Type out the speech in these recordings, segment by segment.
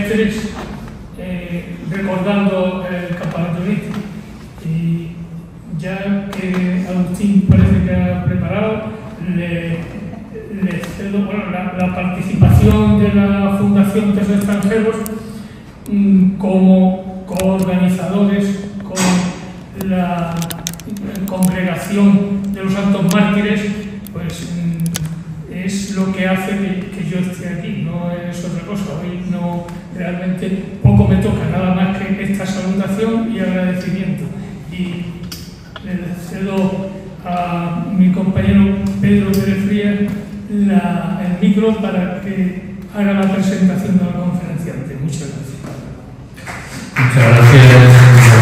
semestres recordando el campamento Uniti. Y ya que Agustín parece que ha preparado, le cedo la participación de la Fundación Tres Extranjeros como coorganizadores con la congregación de los Santos Mártires, pues es lo que hace que yo esté aquí, no es otra cosa. Hoy no, realmente poco me toca, nada más que esta salutación y agradecimiento. Y le cedo a mi compañero Pedro Pérez Frías el micro para que haga la presentación de la conferenciante. Muchas gracias. Muchas gracias.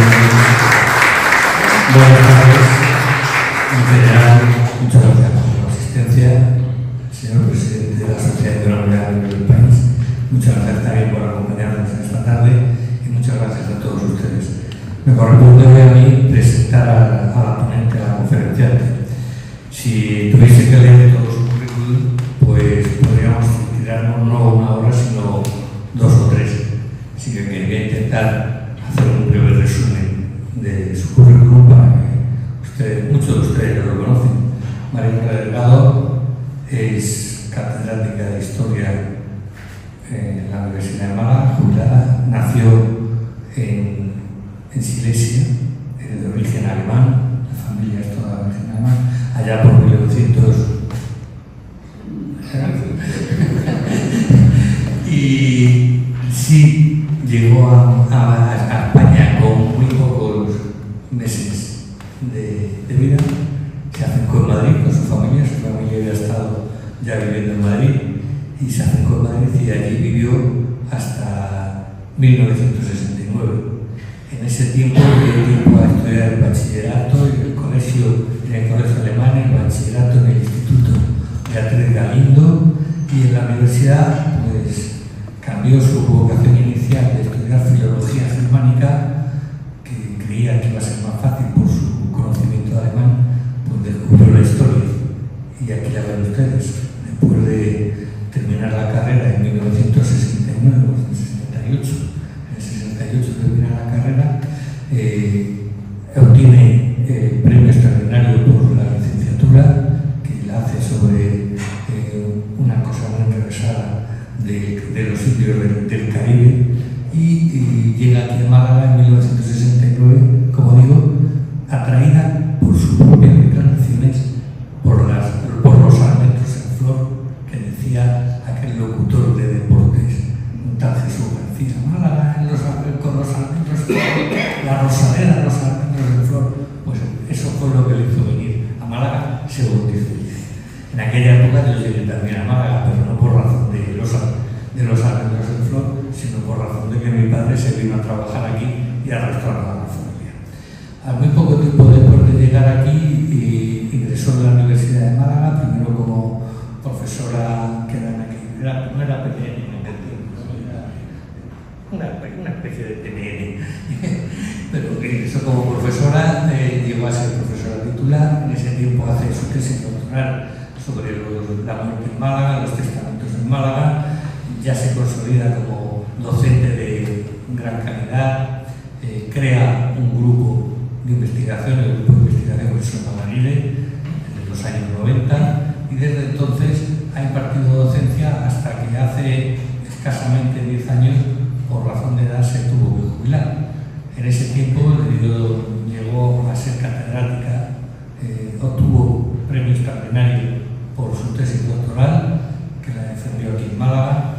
Buenas tardes. En general, muchas gracias por su asistencia, señor presidente de la Sociedad Hidrográfica del país. Muchas gracias también por acompañarnos esta tarde y muchas gracias a todos ustedes. Me corresponde hoy a mí presentar a la ponente, a la conferenciante. Si tuviese que leer todo su currículum, pues podríamos tirarnos no una hora, sino 2 o 3. Así que quería intentar hacer un breve resumen de su currículum para que muchos de ustedes ya lo conocen. María Delgado es catedrática de Historia en la Universidad de Málaga, jubilada. Nació en Silesia, de origen alemán, la familia es toda de origen alemán, allá por 1900. Y sí llegó a España con muy pocos meses de vida. Se afincó en Madrid con su familia había estado ya viviendo en Madrid y se afincó en Madrid y allí vivió hasta 1969. En ese tiempo dio tiempo a estudiar el bachillerato en el colegio alemán, el bachillerato en el Instituto Beatriz Galindo, y en la universidad pues cambió su vocación inicial de estudiar filología germánica, que creía que iba a ser más fácil por su conocimiento alemán, pues descubrió la historia. Y aquí ya ven ustedes, después de terminar la carrera en 1969 o en 68, en 68 termina la carrera, obtiene el premio extraordinario por la licenciatura, que la hace sobre una cosa muy enrevesada de los indios del Caribe, y llega aquí a Málaga en 1969, como digo, atraída por sus propias declaraciones, por los sarmentos en flor que decía aquel locutor de deportes, un tal Jesús García. Málaga con los sarmentos en flor, la rosadera, los sarmentos en flor. Pues eso fue lo que le hizo venir a Málaga, se bautizó. En aquella época yo llegué también a Málaga, pero no por razón de los sarmentos en flor, sino por razón de que mi padre se vino a trabajar aquí y a restaurar a la familia. A muy poco tiempo después de llegar aquí, ingresó en la Universidad de Málaga, primero como profesora, que no era PNN, una especie de PNN, pero ingresó como profesora, llegó a ser profesora titular. En ese tiempo hace su tesis doctoral sobre la muerte en Málaga, los testamentos en Málaga, ya se consolida como docente de gran calidad, crea un grupo de investigación, el grupo de investigación Wilson Mamanile, desde los años 90, y desde entonces ha impartido docencia hasta que hace escasamente 10 años, por razón de edad, se tuvo que jubilar. En ese tiempo llegó a ser catedrática, obtuvo premio extraordinario por su tesis doctoral, que la defendió aquí en Málaga,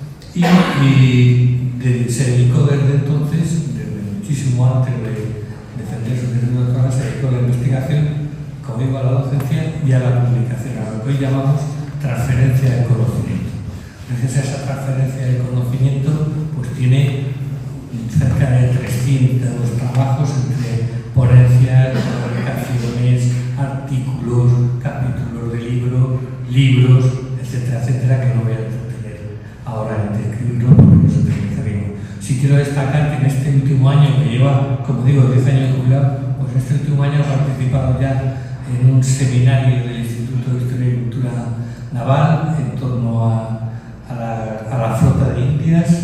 y se dedicó desde entonces, desde muchísimo antes de defender su tesis doctoral, se dedicó a la investigación, como digo, a la docencia y a la publicación, a lo que hoy llamamos transferencia de conocimiento. Gracias a esa transferencia de conocimiento, pues tiene cerca de 300 trabajos entre ponencias, publicaciones, artículos, capítulos de libros, etcétera, etcétera, que no voy a entretener ahora en describirlo porque nos utilizaríamos. Sí quiero destacar que en este último año, que lleva, como digo, 10 años jubilado, pues en este último año ha participado ya en un seminario del Instituto de Historia y Cultura Naval en torno a la flota de Indias,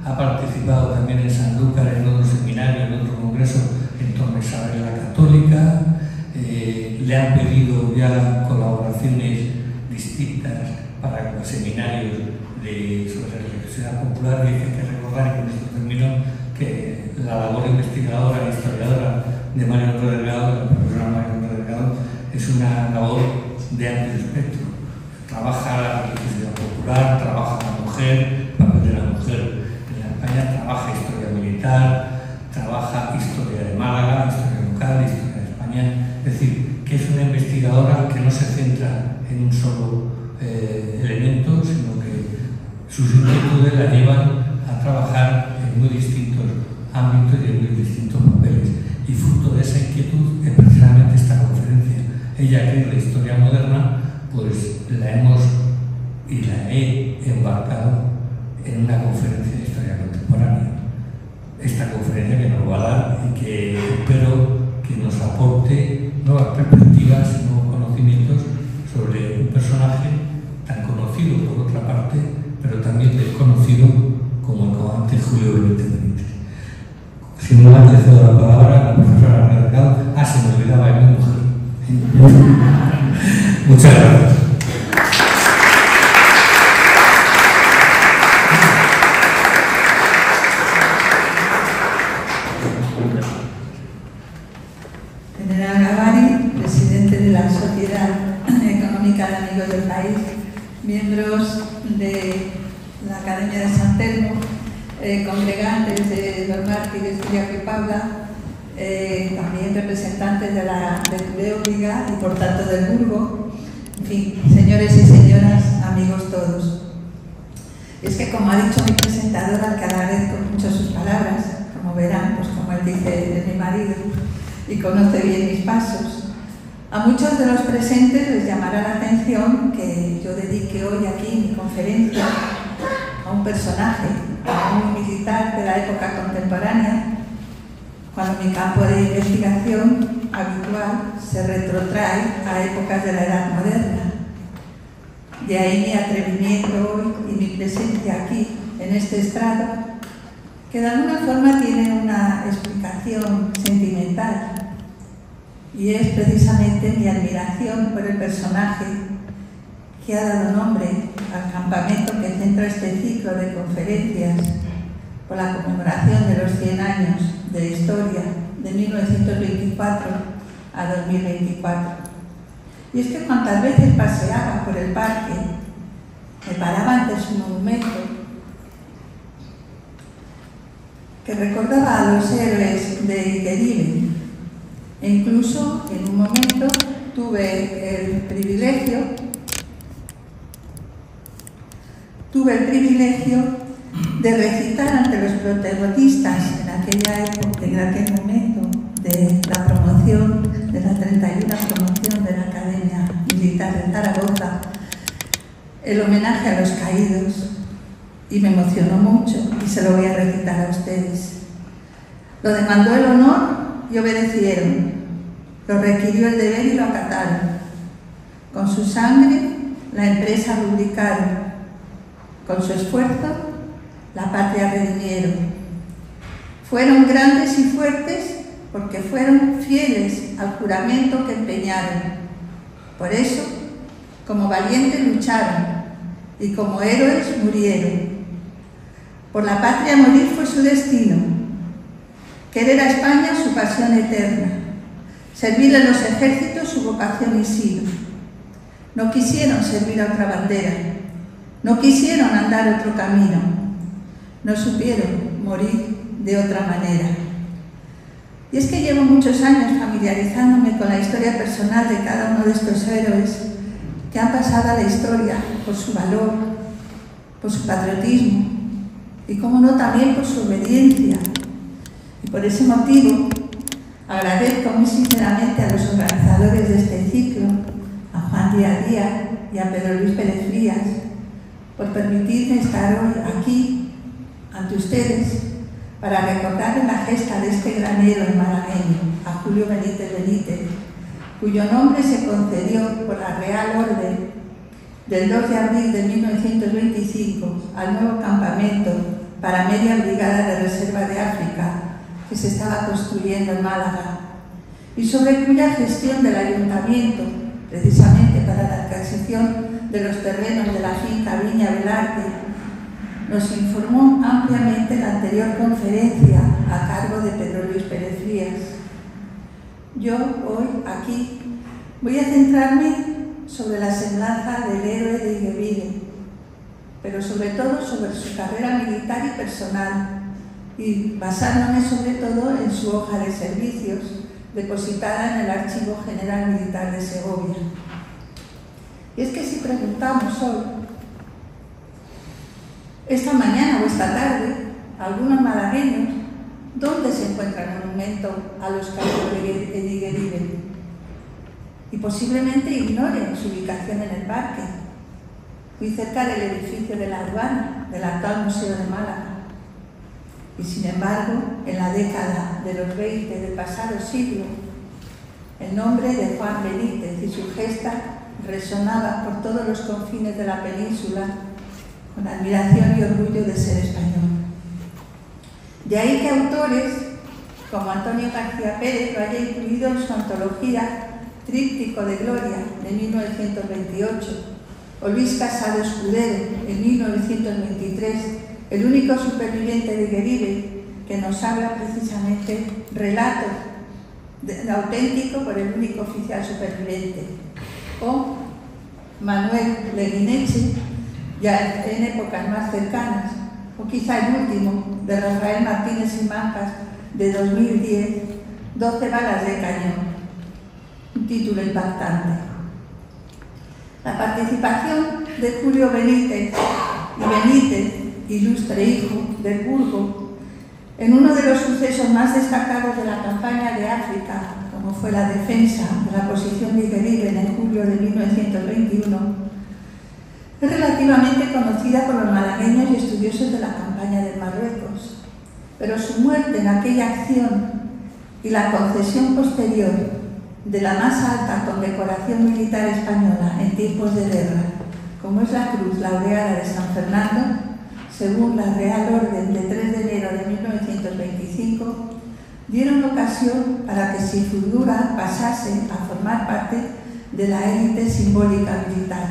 ha participado también en Sanlúcar en otro seminario, en otro congreso en torno a Isabel la Católica. Le han pedido ya colaboraciones distintas para los seminarios sobre la religiosidad popular, y hay que recordar, y con esto termino, que la labor investigadora e historiadora de Mario Delgado, la profesora Mario Delgado, es una labor de amplio espectro. Trabaja la religiosidad popular, trabaja la mujer, el papel de la mujer en España, trabaja historia militar, trabaja historia de Málaga, historia local, historia de España. Es decir, que es una investigadora que no se centra en un solo elemento, sino que sus inquietudes la llevan a trabajar en muy distintos ámbitos y en muy distintos papeles. Y fruto de esa inquietud es precisamente esta conferencia. Ella, que es la historia moderna, pues la hemos y la he embarcado en una conferencia de historia contemporánea. Esta conferencia que nos va a dar y que espero que nos aporte nuevas perspectivas, nuevos conocimientos sobre un personaje tan conocido por otra parte, pero también desconocido como el comandante Julio Benítez Benítez. Sin más, le cedo la palabra a la profesora Delgado. Se me olvidaba de mi mujer. Muchas gracias. General Gavari, presidente de la Sociedad Económica de Amigos del País, miembros de la Academia de San Telmo, congregantes de los mártires Ciriaco y Paula, también representantes de Turéuliga y por tanto del Burgo, en fin, señores y señoras, amigos todos. Es que, como ha dicho mi presentadora, al que agradezco mucho sus palabras, como verán, pues como él dice, es mi marido y conoce bien mis pasos. A muchos de los presentes les llamará la atención que yo dedique hoy aquí mi conferencia a un personaje, a un militar de la época contemporánea, cuando mi campo de investigación habitual se retrotrae a épocas de la Edad Moderna. De ahí mi atrevimiento hoy y mi presencia aquí, en este estrado, que de alguna forma tiene una explicación sentimental, y es precisamente mi admiración por el personaje que ha dado nombre al campamento que centra este ciclo de conferencias por la conmemoración de los 100 años de historia de 1924 a 2024. Y es que cuantas veces paseaba por el parque, me paraba ante su monumento, que recordaba a los héroes de Igueribe, e incluso en un momento tuve el privilegio de recitar ante los protagonistas en aquella época, en aquel momento de la promoción, de la 31 promoción de la Academia Militar de Zaragoza, el homenaje a los caídos, y me emocionó mucho y se lo voy a recitar a ustedes. Lo demandó el honor y obedecieron, lo requirió el deber y lo acataron. Con su sangre la empresa rubricaron, con su esfuerzo la patria redimieron. Fueron grandes y fuertes porque fueron fieles al juramento que empeñaron. Por eso, como valientes lucharon y como héroes murieron. Por la patria morir fue su destino, querer a España su pasión eterna, servir a los ejércitos su vocación y sino. No quisieron servir a otra bandera, no quisieron andar otro camino, no supieron morir de otra manera. Y es que llevo muchos años familiarizándome con la historia personal de cada uno de estos héroes que han pasado a la historia por su valor, por su patriotismo y, como no, también por su obediencia. Y por ese motivo agradezco muy sinceramente a los organizadores de este ciclo, a Juan Díaz Díaz y a Pedro Luis Pérez Frías, por permitirme estar hoy aquí ante ustedes para recordar la gesta de este gran héroe malagueño, a Julio Benítez Benítez, cuyo nombre se concedió por la Real Orden del 2 de abril de 1925 al nuevo campamento para media brigada de reserva de África que se estaba construyendo en Málaga y sobre cuya gestión del ayuntamiento, precisamente para la adquisición de los terrenos de la finca Viña Velarde, nos informó ampliamente la anterior conferencia a cargo de Pedro Luis Pérez Frías. Yo hoy aquí voy a centrarme sobre la semblanza del héroe de Iguerbide, pero sobre todo sobre su carrera militar y personal, y basándome sobre todo en su hoja de servicios depositada en el Archivo General Militar de Segovia. Y es que si preguntamos hoy, esta mañana o esta tarde, a algunos malagueños, ¿dónde se encuentra el monumento a los caídos de Iguerbide? Y posiblemente ignoren su ubicación en el parque, muy cerca del edificio de la aduana, del actual Museo de Málaga. Y sin embargo, en la década de los 20 del pasado siglo, el nombre de Juan Benítez y su gesta resonaba por todos los confines de la península con admiración y orgullo de ser español. De ahí que autores como Antonio García Pérez lo haya incluido en su antología Tríptico de Gloria de 1928, o Luis Casado Escudero en 1923, el único superviviente de Iguerbide, que nos habla precisamente relato auténtico por el único oficial superviviente, o Manuel Leguineche, ya en épocas más cercanas, o quizá el último, de Rafael Martínez y Mancas, de 2010, 12 balas de cañón, un título impactante. La participación de Julio Benítez, ilustre hijo del Burgo, en uno de los sucesos más destacados de la campaña de África, como fue la defensa de la posición de Iguerbide en julio de 1921, es relativamente conocida por los malagueños y estudiosos de la campaña de Marruecos, pero su muerte en aquella acción y la concesión posterior de la más alta condecoración militar española en tiempos de guerra, como es la Cruz Laureada de San Fernando, según la Real Orden de 3 de enero de 1925, dieron ocasión para que Sifundura pasase a formar parte de la élite simbólica militar.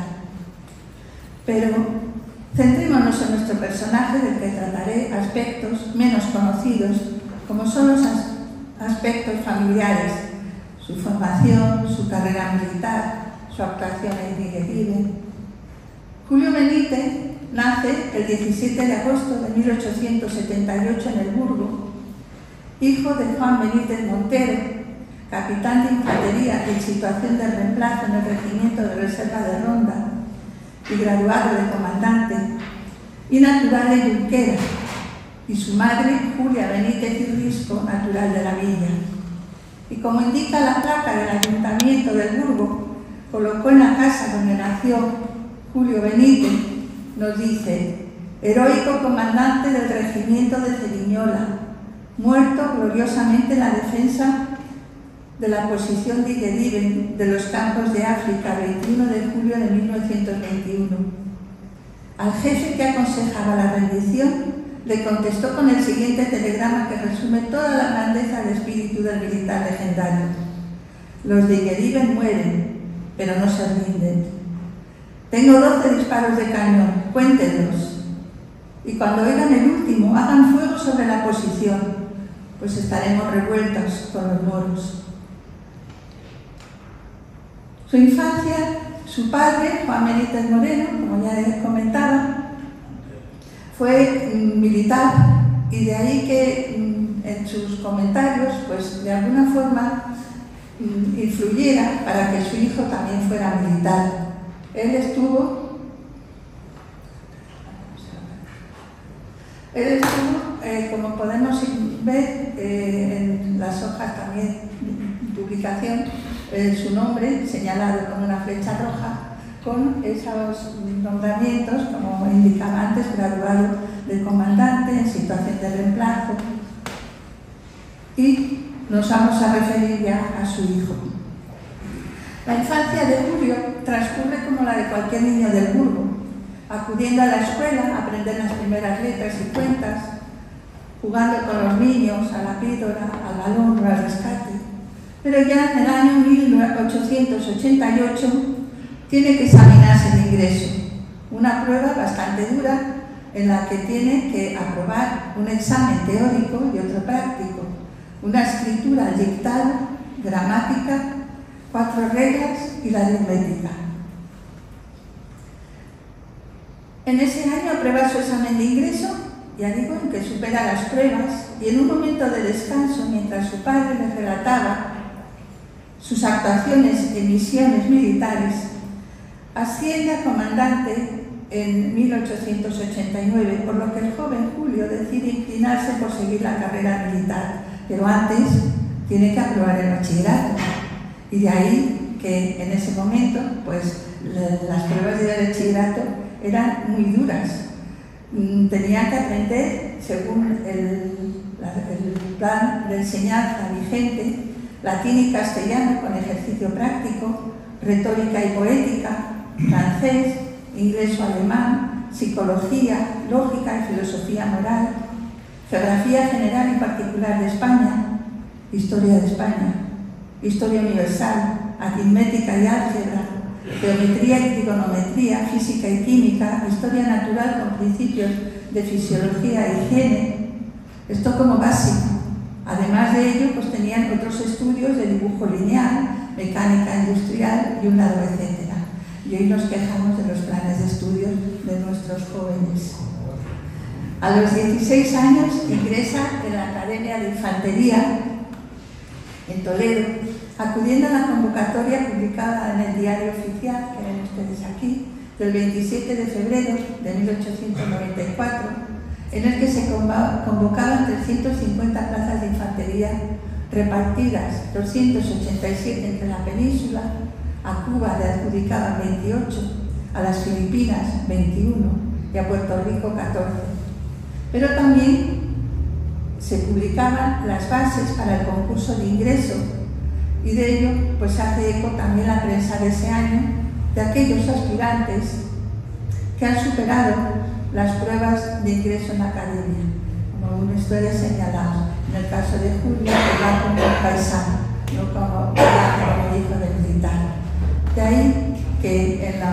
Pero centrémonos en nuestro personaje, del que trataré aspectos menos conocidos, como son los aspectos familiares, su formación, su carrera militar, su actuación en Iguerbide. Julio Benítez nace el 17 de agosto de 1878 en el Burgo, hijo de Juan Benítez Montero, capitán de infantería en situación de reemplazo en el Regimiento de Reserva de Ronda y graduado de comandante, y natural de Junquera, y su madre, Julia Benítez y Risco, natural de la Villa. Y como indica la placa del Ayuntamiento del Burgo, colocó en la casa donde nació Julio Benítez, nos dice: heroico comandante del regimiento de Ceriñola, muerto gloriosamente en la defensa de la posición de Iguerbide de los campos de África, 21 de julio de 1921. Al jefe que aconsejaba la rendición, le contestó con el siguiente telegrama que resume toda la grandeza de espíritu del militar legendario: los de Iguerbide mueren, pero no se rinden. Tengo 12 disparos de cañón, cuéntenlos. Y cuando oigan el último, hagan fuego sobre la posición, pues estaremos revueltos con los moros. Su infancia, su padre, Juan Benítez Moreno, como ya les comentaba, fue militar, y de ahí que en sus comentarios, pues de alguna forma influyera para que su hijo también fuera militar. Él estuvo, como podemos ver en las hojas también de publicación, su nombre señalado con una flecha roja, con esos nombramientos, como indicaba antes, graduado de comandante en situación de reemplazo. Y nos vamos a referir ya a su hijo. La infancia de Julio transcurre como la de cualquier niño del Burgo, acudiendo a la escuela a aprender las primeras letras y cuentas, jugando con los niños a la píldora, al balón o al rescate. Pero ya en el año 1888 tiene que examinarse el ingreso, una prueba bastante dura en la que tiene que aprobar un examen teórico y otro práctico, una escritura al dictado, gramática, 4 reglas y la aritmética. En ese año aprueba su examen de ingreso, ya digo, en que supera las pruebas, y en un momento de descanso, mientras su padre le relataba sus actuaciones en misiones militares, asciende a comandante en 1889, por lo que el joven Julio decide inclinarse por seguir la carrera militar, pero antes tiene que aprobar el bachillerato. Y de ahí que en ese momento, pues, las pruebas de bachillerato eran muy duras. Tenían que aprender, según el plan de enseñanza vigente, latín y castellano con ejercicio práctico, retórica y poética, francés, inglés o alemán, psicología, lógica y filosofía moral, geografía general y particular de España, historia de España, historia universal, aritmética y álgebra, geometría y trigonometría, física y química, historia natural con principios de fisiología e higiene. Esto como básico. Además de ello, pues tenían otros estudios de dibujo lineal, mecánica industrial y un largo etcétera. Y hoy nos quejamos de los planes de estudios de nuestros jóvenes. A los 16 años ingresa en la Academia de Infantería en Toledo, acudiendo a la convocatoria publicada en el Diario Oficial, que ven ustedes aquí, del 27 de febrero de 1894, en el que se convocaban 350 plazas de infantería repartidas, 287 entre la península, a Cuba le adjudicaban 28, a las Filipinas 21 y a Puerto Rico 14. Pero también se publicaban las bases para el concurso de ingreso, y de ello pues hace eco también la prensa de ese año, de aquellos aspirantes que han superado las pruebas de ingreso en la academia, como ustedes señalados. En el caso de Julio, va como paisano, no como hijo del militar. De ahí que en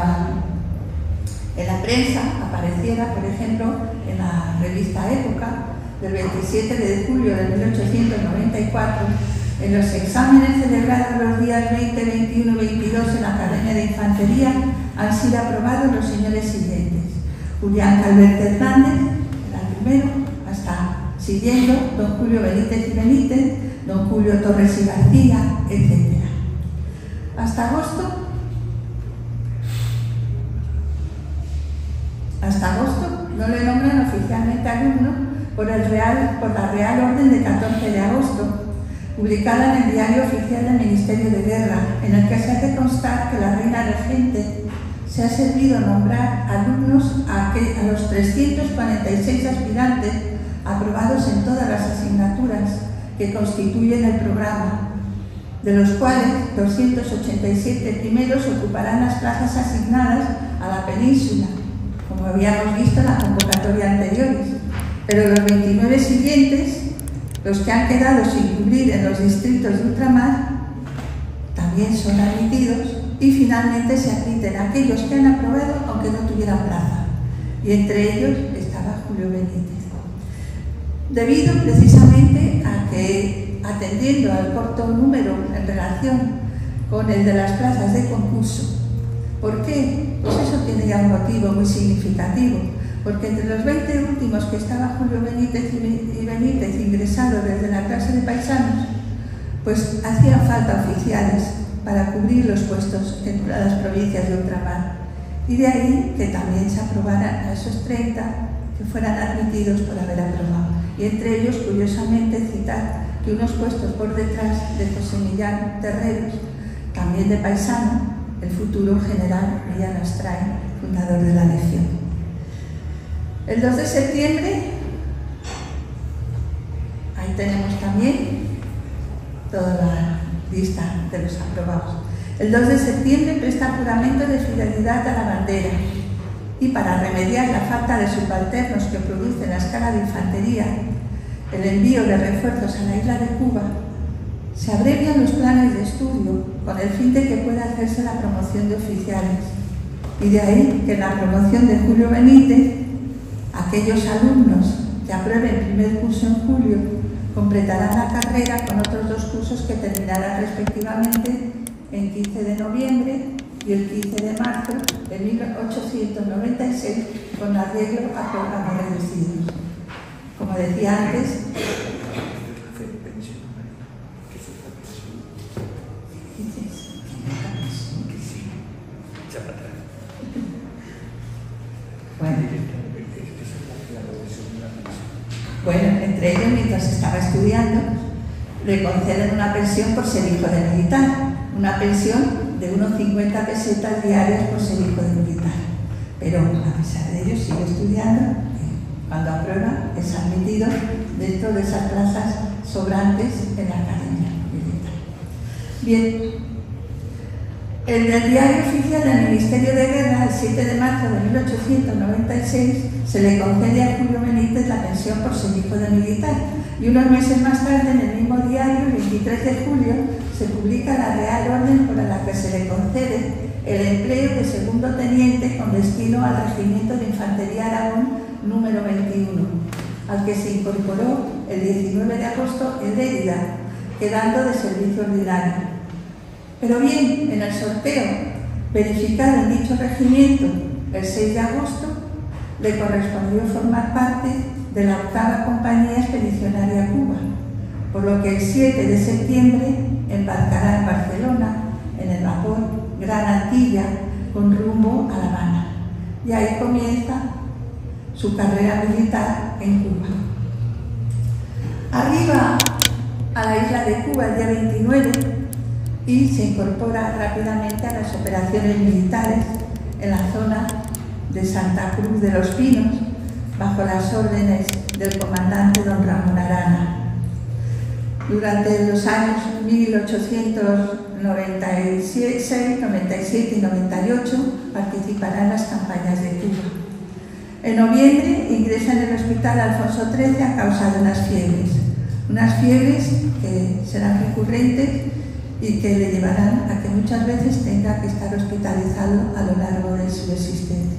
la prensa apareciera, por ejemplo, en la revista Época, del 27 de julio de 1894, en los exámenes celebrados los días 20, 21 y 22 en la Academia de Infantería han sido aprobados los señores siguientes: Julián Calvert Hernández, el primero, hasta siguiendo don Julio Benítez y Benítez, don Julio Torres y García, etc. Hasta agosto no le nombran oficialmente alumno por la Real Orden de 14 de agosto, publicada en el Diario Oficial del Ministerio de Guerra, en el que se hace constar que la reina regente se ha servido nombrar alumnos a los 346 aspirantes aprobados en todas las asignaturas que constituyen el programa, de los cuales 287 primeros ocuparán las plazas asignadas a la península, como habíamos visto en la convocatoria anteriores, pero los 29 siguientes, los que han quedado sin cubrir en los distritos de ultramar, también son admitidos, y finalmente se admiten aquellos que han aprobado aunque no tuvieran plaza, y entre ellos estaba Julio Benítez. Debido precisamente a que, atendiendo al corto número en relación con el de las plazas de concurso, ¿por qué? Pues eso tiene ya un motivo muy significativo, porque entre los 20 últimos que estaba Julio Benítez y Benítez ingresados desde la clase de paisanos, pues hacían falta oficiales para cubrir los puestos en las provincias de ultramar, y de ahí que también se aprobaran a esos 30 que fueran admitidos por haber aprobado, y entre ellos, curiosamente, citar que unos puestos por detrás de José Millán Terreros, también de paisano, el futuro general Millán Astray, fundador de la Legión. El 2 de septiembre, ahí tenemos también toda la lista de los aprobados. El 2 de septiembre presta juramento de fidelidad a la bandera y para remediar la falta de subalternos que produce la escala de infantería, el envío de refuerzos a la isla de Cuba, se abrevian los planes de estudio con el fin de que pueda hacerse la promoción de oficiales. Y de ahí que en la promoción de Julio Benítez, aquellos alumnos que aprueben primer curso en julio completarán la carrera con otros 2 cursos que terminarán respectivamente el 15 de noviembre y el 15 de marzo de 1896 con arreglo a programas reducidos. Como decía antes, bueno, entre ellos, mientras estaba estudiando, le conceden una pensión por ser hijo de militar, una pensión de unos 50 pesetas diarias por ser hijo de militar. Pero a pesar de ello sigue estudiando y cuando aprueba es admitido dentro de esas plazas sobrantes en la academia militar. Bien, en el diario oficial del Ministerio de Guerra, el 7 de marzo de 1896, se le concede a Julio Benítez la pensión por ser hijo de militar, y unos meses más tarde, en el mismo diario, el 23 de julio, se publica la Real Orden por la que se le concede el empleo de segundo teniente con destino al Regimiento de Infantería Aragón número 21, al que se incorporó el 19 de agosto en Lérida, quedando de servicio ordinario. Pero bien, en el sorteo verificado en dicho regimiento el 6 de agosto, le correspondió formar parte de la 8ª Compañía Expedicionaria a Cuba, por lo que el 7 de septiembre embarcará en Barcelona en el vapor Gran Antilla con rumbo a La Habana. Y ahí comienza su carrera militar en Cuba. Arriba a la isla de Cuba el día 29 y se incorpora rápidamente a las operaciones militares en la zona de Santa Cruz de los Pinos, bajo las órdenes del comandante don Ramón Arana. Durante los años 1896, 97 y 98 participará en las campañas de Cuba. En noviembre ingresa en el Hospital Alfonso XIII a causa de unas fiebres que serán recurrentes y que le llevarán a que muchas veces tenga que estar hospitalizado a lo largo de su existencia.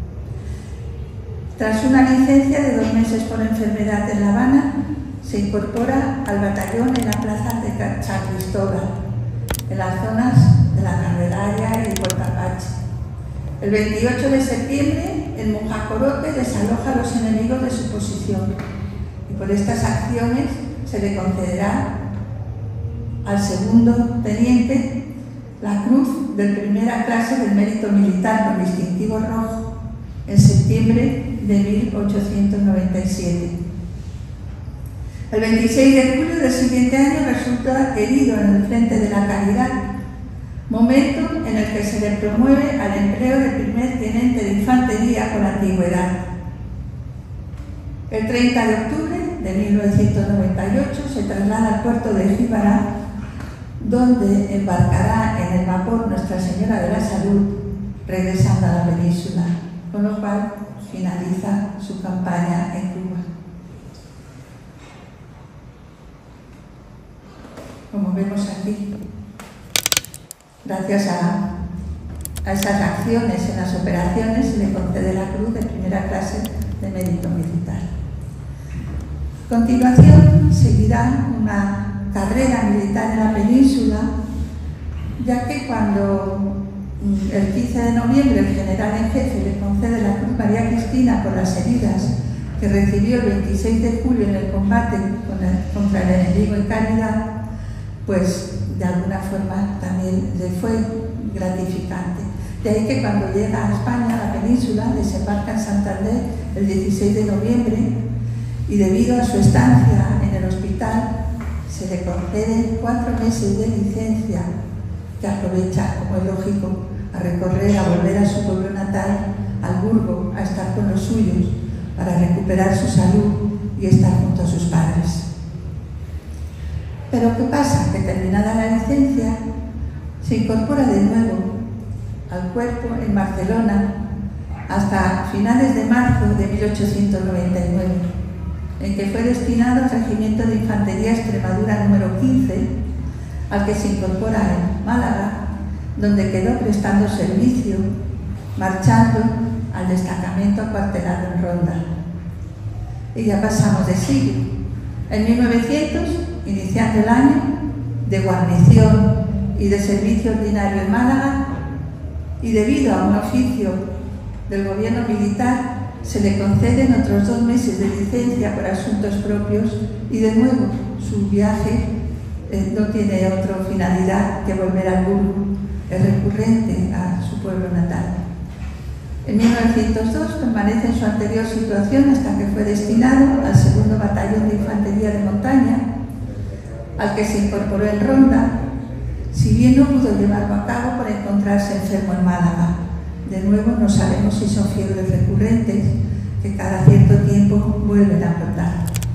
Tras una licencia de 2 meses por enfermedad en La Habana, se incorpora al batallón en la plaza de San Cristóbal, en las zonas de la Candelaria y Puerto Apache. El 28 de septiembre, el Mujacorote desaloja a los enemigos de su posición y por estas acciones se le concederá al segundo teniente la Cruz de primera clase del Mérito Militar con distintivo rojo en septiembre de 1897. El 26 de julio del siguiente año resulta herido en el frente de la Caridad, momento en el que se le promueve al empleo de primer teniente de infantería con antigüedad. El 30 de octubre de 1998 se traslada al puerto de Jíbara, donde embarcará en el vapor Nuestra Señora de la Salud, regresando a la península, con lo cual finaliza su campaña en Cuba. Como vemos aquí, gracias a esas acciones en las operaciones se le concede la Cruz de primera clase de Mérito Militar. A continuación seguirá una carrera militar en la península, ya que cuando el 15 de noviembre el general en jefe le concede la Cruz María Cristina por las heridas que recibió el 26 de julio en el combate contra el enemigo en Caridad, pues de alguna forma también le fue gratificante. De ahí que cuando llega a España, a la península, desembarca en Santander el 16 de noviembre y debido a su estancia en el hospital se le conceden 4 meses de licencia que aprovecha, como es lógico, a recorrer, a volver a su pueblo natal, al Burgo, a estar con los suyos, para recuperar su salud y estar junto a sus padres. Pero ¿qué pasa? Que terminada la licencia, se incorpora de nuevo al cuerpo en Barcelona hasta finales de marzo de 1899, en que fue destinado al Regimiento de Infantería Extremadura número 15, al que se incorpora en Málaga, donde quedó prestando servicio, marchando al destacamento acuartelado en Ronda. Y ya pasamos de siglo. En 1900, iniciando el año de guarnición y de servicio ordinario en Málaga, y debido a un oficio del gobierno militar, se le conceden otros 2 meses de licencia por asuntos propios y de nuevo su viaje no tiene otra finalidad que volver al Burgo, es recurrente a su pueblo natal. En 1902 permanece en su anterior situación hasta que fue destinado al 2º Batallón de Infantería de Montaña, al que se incorporó en Ronda, si bien no pudo llevarlo a cabo por encontrarse enfermo en Málaga. De nuevo no sabemos si son fiebres recurrentes que cada cierto tiempo vuelven a brotar.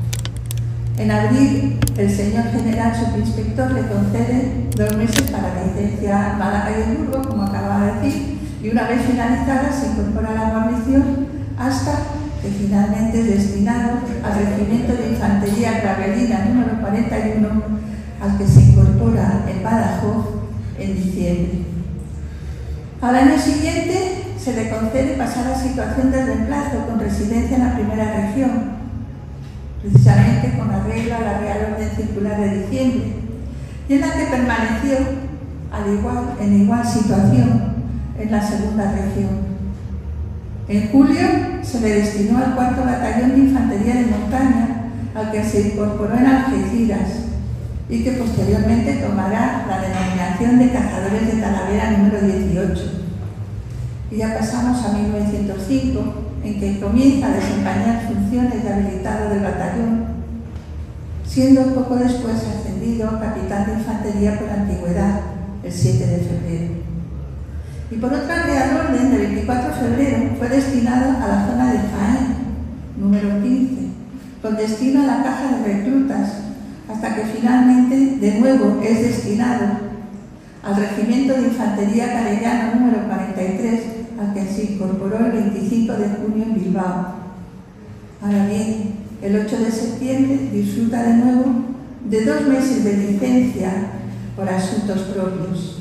En abril, el señor general subinspector le concede 2 meses para la licencia a Málaga y el Burgo, como acababa de decir, y una vez finalizada se incorpora a la guarnición hasta que finalmente es destinado al Regimiento de Infantería Clavelina número 41, al que se incorpora en Badajoz en diciembre. Al año siguiente se le concede pasar a situación de reemplazo con residencia en la primera región, precisamente con arreglo a la Real Orden Circular de diciembre, y en la que permaneció en igual situación en la segunda región. En julio se le destinó al 4º Batallón de Infantería de Montaña, al que se incorporó en Algeciras y que posteriormente tomará la denominación de Cazadores de Talavera número 18. Y ya pasamos a 1905, en que comienza a desempeñar funciones de habilitado del batallón, siendo poco después ascendido a capitán de infantería por antigüedad, el 7 de febrero. Y por otra Real Orden, de 24 de febrero, fue destinado a la zona de Jaén, número 15, con destino a la caja de reclutas, hasta que finalmente de nuevo es destinado al Regimiento de Infantería Carellano número 43, al que se incorporó el 25 de junio en Bilbao. Ahora bien, el 8 de septiembre disfruta de nuevo de 2 meses de licencia por asuntos propios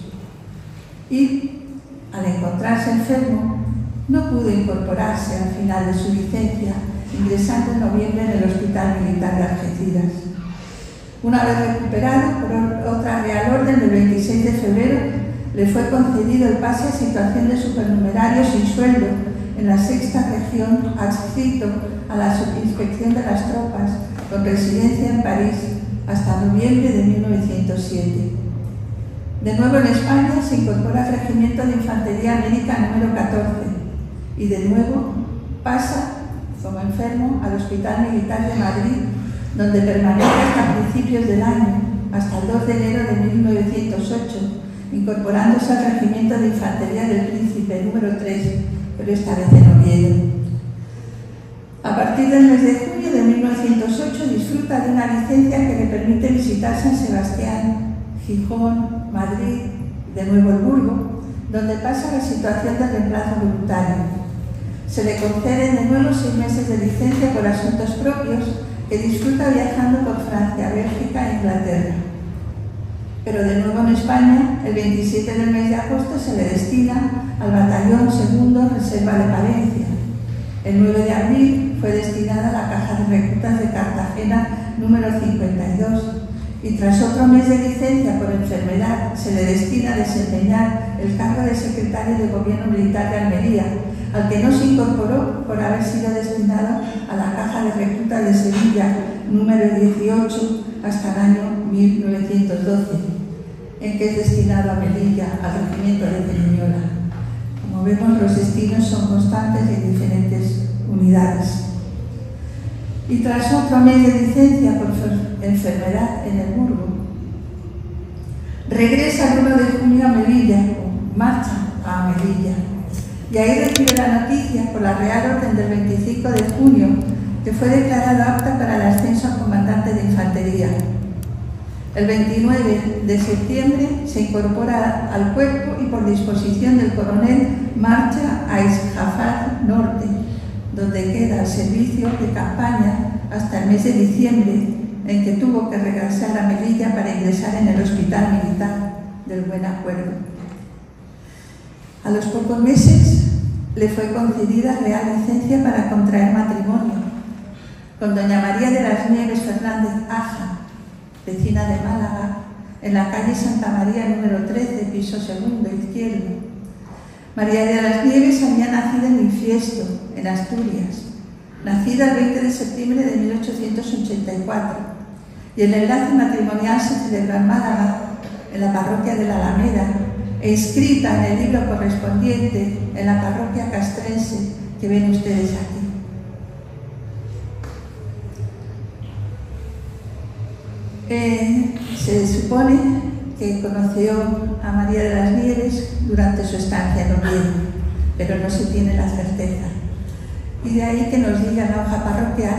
y, al encontrarse enfermo, no pudo incorporarse al final de su licencia, ingresando en noviembre en el Hospital Militar de Algeciras. Una vez recuperado por otra Real Orden del 26 de febrero, le fue concedido el pase a situación de supernumerario sin sueldo en la 6ª región, adscrito a la subinspección de las tropas, con residencia en París hasta noviembre de 1907. De nuevo en España se incorpora al Regimiento de Infantería Médica número 14 y de nuevo pasa como enfermo al Hospital Militar de Madrid, donde permanece hasta principios del año, hasta el 2 de enero de 1908, incorporándose al Regimiento de Infantería del Príncipe número 3, pero esta vez en Oviedo. A partir del mes de junio de 1908 disfruta de una licencia que le permite visitar San Sebastián, Gijón, Madrid, de nuevo el Burgo, donde pasa la situación de reemplazo voluntario. Se le conceden de nuevo 6 meses de licencia por asuntos propios, que disfruta viajando por Francia, Bélgica e Inglaterra. Pero de nuevo en España, el 27 del mes de agosto se le destina al Batallón II Reserva de Palencia. El 9 de abril fue destinada a la Caja de Reclutas de Cartagena número 52 y tras otro mes de licencia por enfermedad se le destina a desempeñar el cargo de secretario de Gobierno Militar de Almería, al que no se incorporó por haber sido destinado a la Caja de Reclutas de Sevilla número 18 hasta el año 1912, en que es destinado a Melilla, al regimiento de Cerignola. Como vemos, los destinos son constantes y en diferentes unidades. Y tras otro mes de licencia por enfermedad en el Burgo, regresa el 1 de junio a Melilla, o marcha a Melilla, y ahí recibe la noticia por la Real Orden del 25 de junio que fue declarado apta para el ascenso a comandante de infantería. El 29 de septiembre se incorpora al cuerpo y por disposición del coronel marcha a Isfahan, Norte, donde queda el servicio de campaña hasta el mes de diciembre, en que tuvo que regresar a Melilla para ingresar en el Hospital Militar del Buen Acuerdo. A los pocos meses le fue concedida real licencia para contraer matrimonio con doña María de las Nieves Fernández Aja, vecina de Málaga, en la calle Santa María número 13, piso segundo, izquierdo. María de las Nieves había nacido en Infiesto, en Asturias, nacida el 20 de septiembre de 1884, y el enlace matrimonial se celebró en Málaga, en la parroquia de la Alameda, e inscrita en el libro correspondiente en la parroquia castrense que ven ustedes aquí. Se supone que conoció a María de las Nieves durante su estancia en Oviedo, pero no se tiene la certeza. Y de ahí que nos diga la hoja parroquial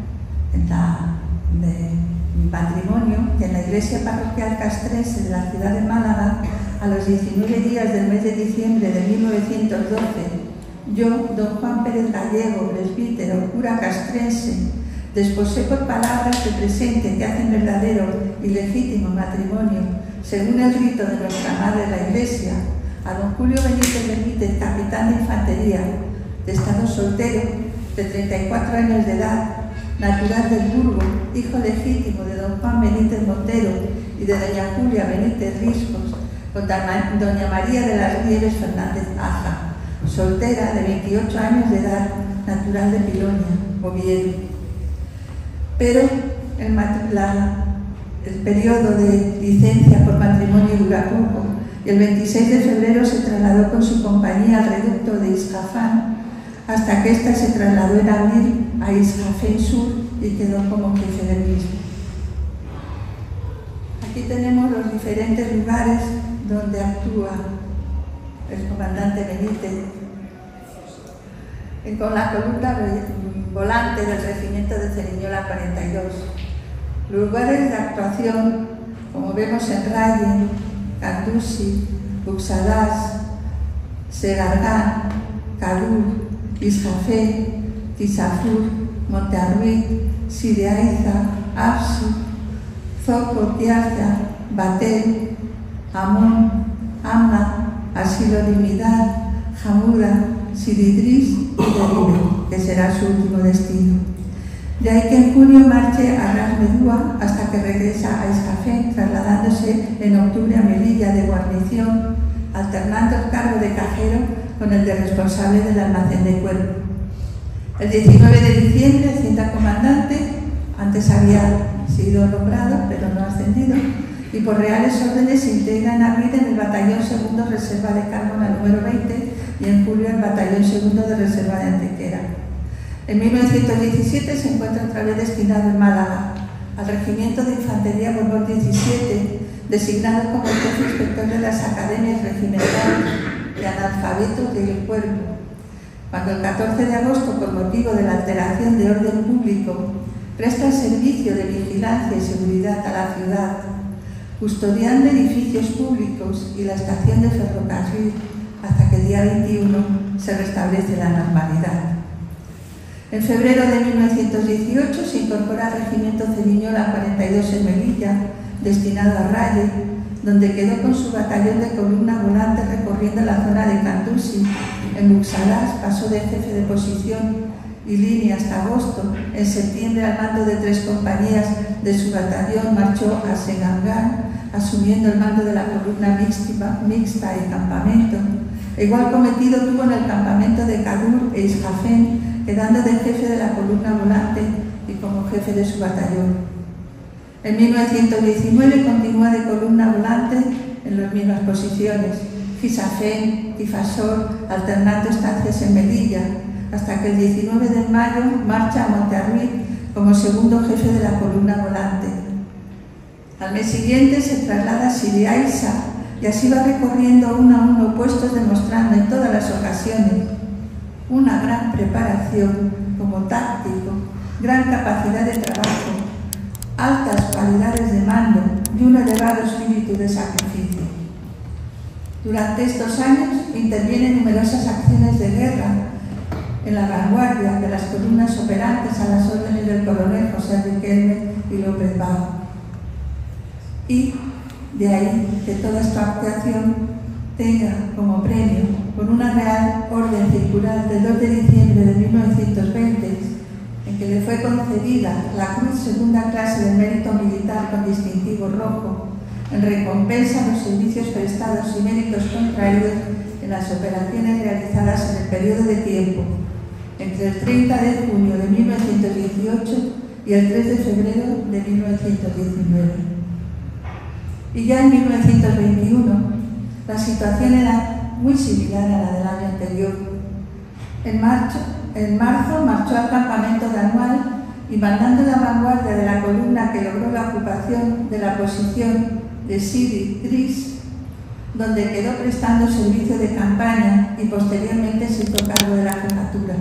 de patrimonio que en la iglesia parroquial castrense de la ciudad de Málaga, a los 19 días del mes de diciembre de 1912, yo, don Juan Pérez Gallego, presbítero, cura castrense, desposé por palabras de presente que hacen verdadero y legítimo matrimonio, según el rito de nuestra madre la Iglesia, a don Julio Benítez, capitán de infantería, de estado soltero, de 34 años de edad, natural del Burgo, hijo legítimo de don Juan Benítez Montero y de doña Julia Benítez Riscos, con doña María de las Nieves Fernández Aja, soltera de 28 años de edad, natural de Piloña, Oviedo. Pero el periodo de licencia por matrimonio dura poco, y el 26 de febrero se trasladó con su compañía al reducto de Isjafán, hasta que ésta se trasladó en abril a Isjafén Sur y quedó como jefe del mismo. Aquí tenemos los diferentes lugares donde actúa el comandante Benítez, con la columna volante del regimiento de Cerignola 42. Lugares de actuación, como vemos en Raye, Candusi, Buxadás, Segargán, Cadúr, Isjafé, Tisafur, Montearruiz, Sideaiza, Apsu, Zoco, Tiarza, Batel, Amón, Amna, Asilo Dignidad, Jamuda, Sididris y Deribe, que será su último destino. De ahí que en junio marche a Ras Medúa hasta que regresa a Isjafén, trasladándose en octubre a Melilla de guarnición, alternando el cargo de cajero con el de responsable del almacén de cuerpo. El 19 de diciembre, siendo comandante, antes había sido nombrado, pero no ascendido, y por reales órdenes se integra en abril en el Batallón Segundo Reserva de Cármona número 20 y en julio el Batallón Segundo de Reserva de Antequera. En 1917 se encuentra otra vez destinado en Málaga, al Regimiento de Infantería Borbón 17, designado como el jefe inspector de las academias regimentales de analfabetos del cuerpo, cuando el 14 de agosto, por motivo de la alteración de orden público, presta el servicio de vigilancia y seguridad a la ciudad, custodiando edificios públicos y la estación de ferrocarril hasta que el día 21 se restablece la normalidad. En febrero de 1918 se incorpora al Regimiento Cerignola 42 en Melilla, destinado a Raye, donde quedó con su batallón de columna volante recorriendo la zona de Candusi. En Buxadás pasó de jefe de posición y línea hasta agosto. En septiembre, al mando de 3 compañías de su batallón, marchó a Segangán, asumiendo el mando de la columna mixta y campamento. Igual cometido tuvo en el campamento de Cadúr e Isjafén, quedando de jefe de la columna volante y como jefe de su batallón. En 1919 continúa de columna volante en las mismas posiciones, Gisafén, Tifasor, alternando estancias en Melilla, hasta que el 19 de mayo marcha a Montearruiz como segundo jefe de la columna volante. Al mes siguiente se traslada a Sidiaiza y así va recorriendo uno a uno puestos, demostrando en todas las ocasiones una gran preparación como táctico, gran capacidad de trabajo, altas cualidades de mando y un elevado espíritu de sacrificio. Durante estos años interviene en numerosas acciones de guerra en la vanguardia de las columnas operantes a las órdenes del coronel José Riquelme y López Bajo. Y de ahí que toda esta actuación tenga como premio, con una Real Orden Circular del 2 de diciembre de 1920, en que le fue concedida la Cruz Segunda Clase de Mérito Militar con distintivo rojo, en recompensa a los servicios prestados y méritos contraídos en las operaciones realizadas en el periodo de tiempo entre el 30 de junio de 1918 y el 3 de febrero de 1919. Y ya en 1921 la situación era muy similar a la del año anterior. En marzo marchó al campamento de Anual y, mandando la vanguardia de la columna que logró la ocupación de la posición de Sidi Dris, donde quedó prestando servicio de campaña y posteriormente se hizo cargo de la jefatura.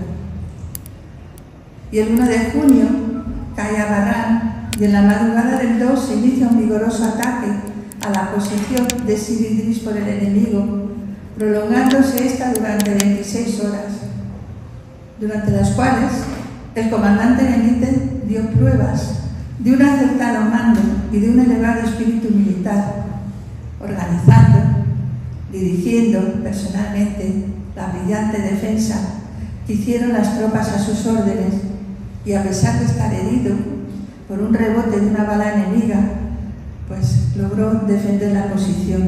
Y el 1 de junio cae a Barran y en la madrugada del 2 se inicia un vigoroso ataque a la posición de Sidi Dris por el enemigo, prolongándose esta durante 26 horas, durante las cuales el comandante Benítez dio pruebas de un acertado mando y de un elevado espíritu militar, organizando, dirigiendo personalmente la brillante defensa que hicieron las tropas a sus órdenes, y a pesar de estar herido por un rebote de una bala enemiga, pues logró defender la posición.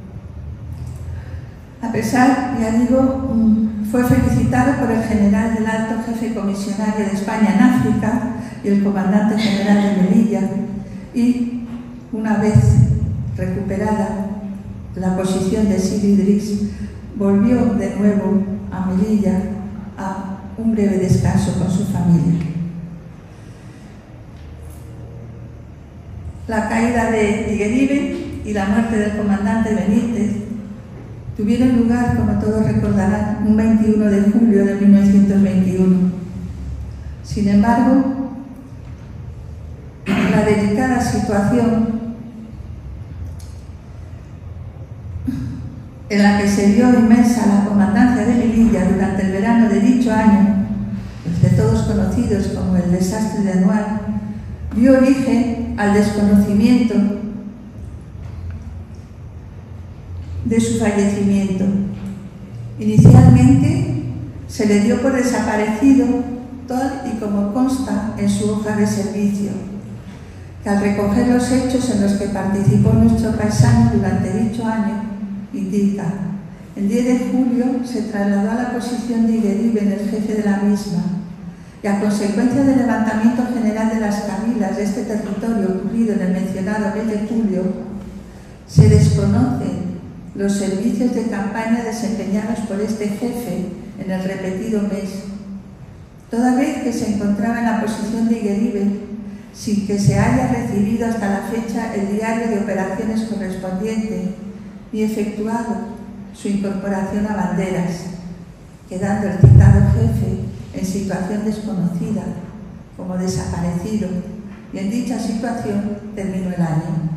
A pesar, ya digo, fue felicitado por el general del Alto Jefe Comisionario de España en África y el comandante general de Melilla, y una vez recuperada la posición de Sidi Dris, volvió de nuevo a Melilla a un breve descanso con su familia. La caída de Igueribe y la muerte del comandante Benítez tuvieron lugar, como todos recordarán, un 21 de julio de 1921. Sin embargo, la delicada situación en la que se vio inmersa la comandancia de Melilla durante el verano de dicho año, los de todos conocidos como el desastre de Anual, dio origen al desconocimiento de su fallecimiento. Inicialmente se le dio por desaparecido, tal y como consta en su hoja de servicio, que al recoger los hechos en los que participó nuestro paisano durante dicho año, indica: el 10 de julio se trasladó a la posición de Igueribe en el jefe de la misma, y a consecuencia del levantamiento general de las cabilas de este territorio ocurrido en el mencionado mes de julio, se desconocen los servicios de campaña desempeñados por este jefe en el repetido mes, toda vez que se encontraba en la posición de Igueribe, sin que se haya recibido hasta la fecha el diario de operaciones correspondiente, ni efectuado su incorporación a banderas, quedando el citado jefe en situación desconocida, como desaparecido, y en dicha situación terminó el año.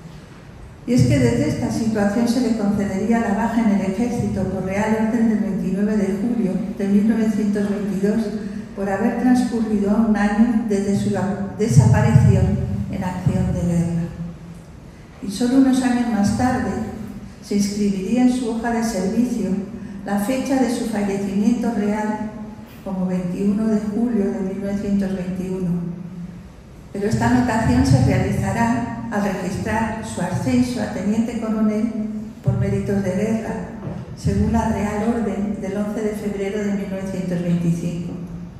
Y es que desde esta situación se le concedería la baja en el ejército por Real Orden del 29 de julio de 1922 por haber transcurrido un año desde su desaparición en acción de guerra. Y solo unos años más tarde se inscribiría en su hoja de servicio la fecha de su fallecimiento real como 21 de julio de 1921. Pero esta anotación se realizará al registrar su ascenso a teniente coronel por méritos de guerra, según la Real Orden del 11 de febrero de 1925.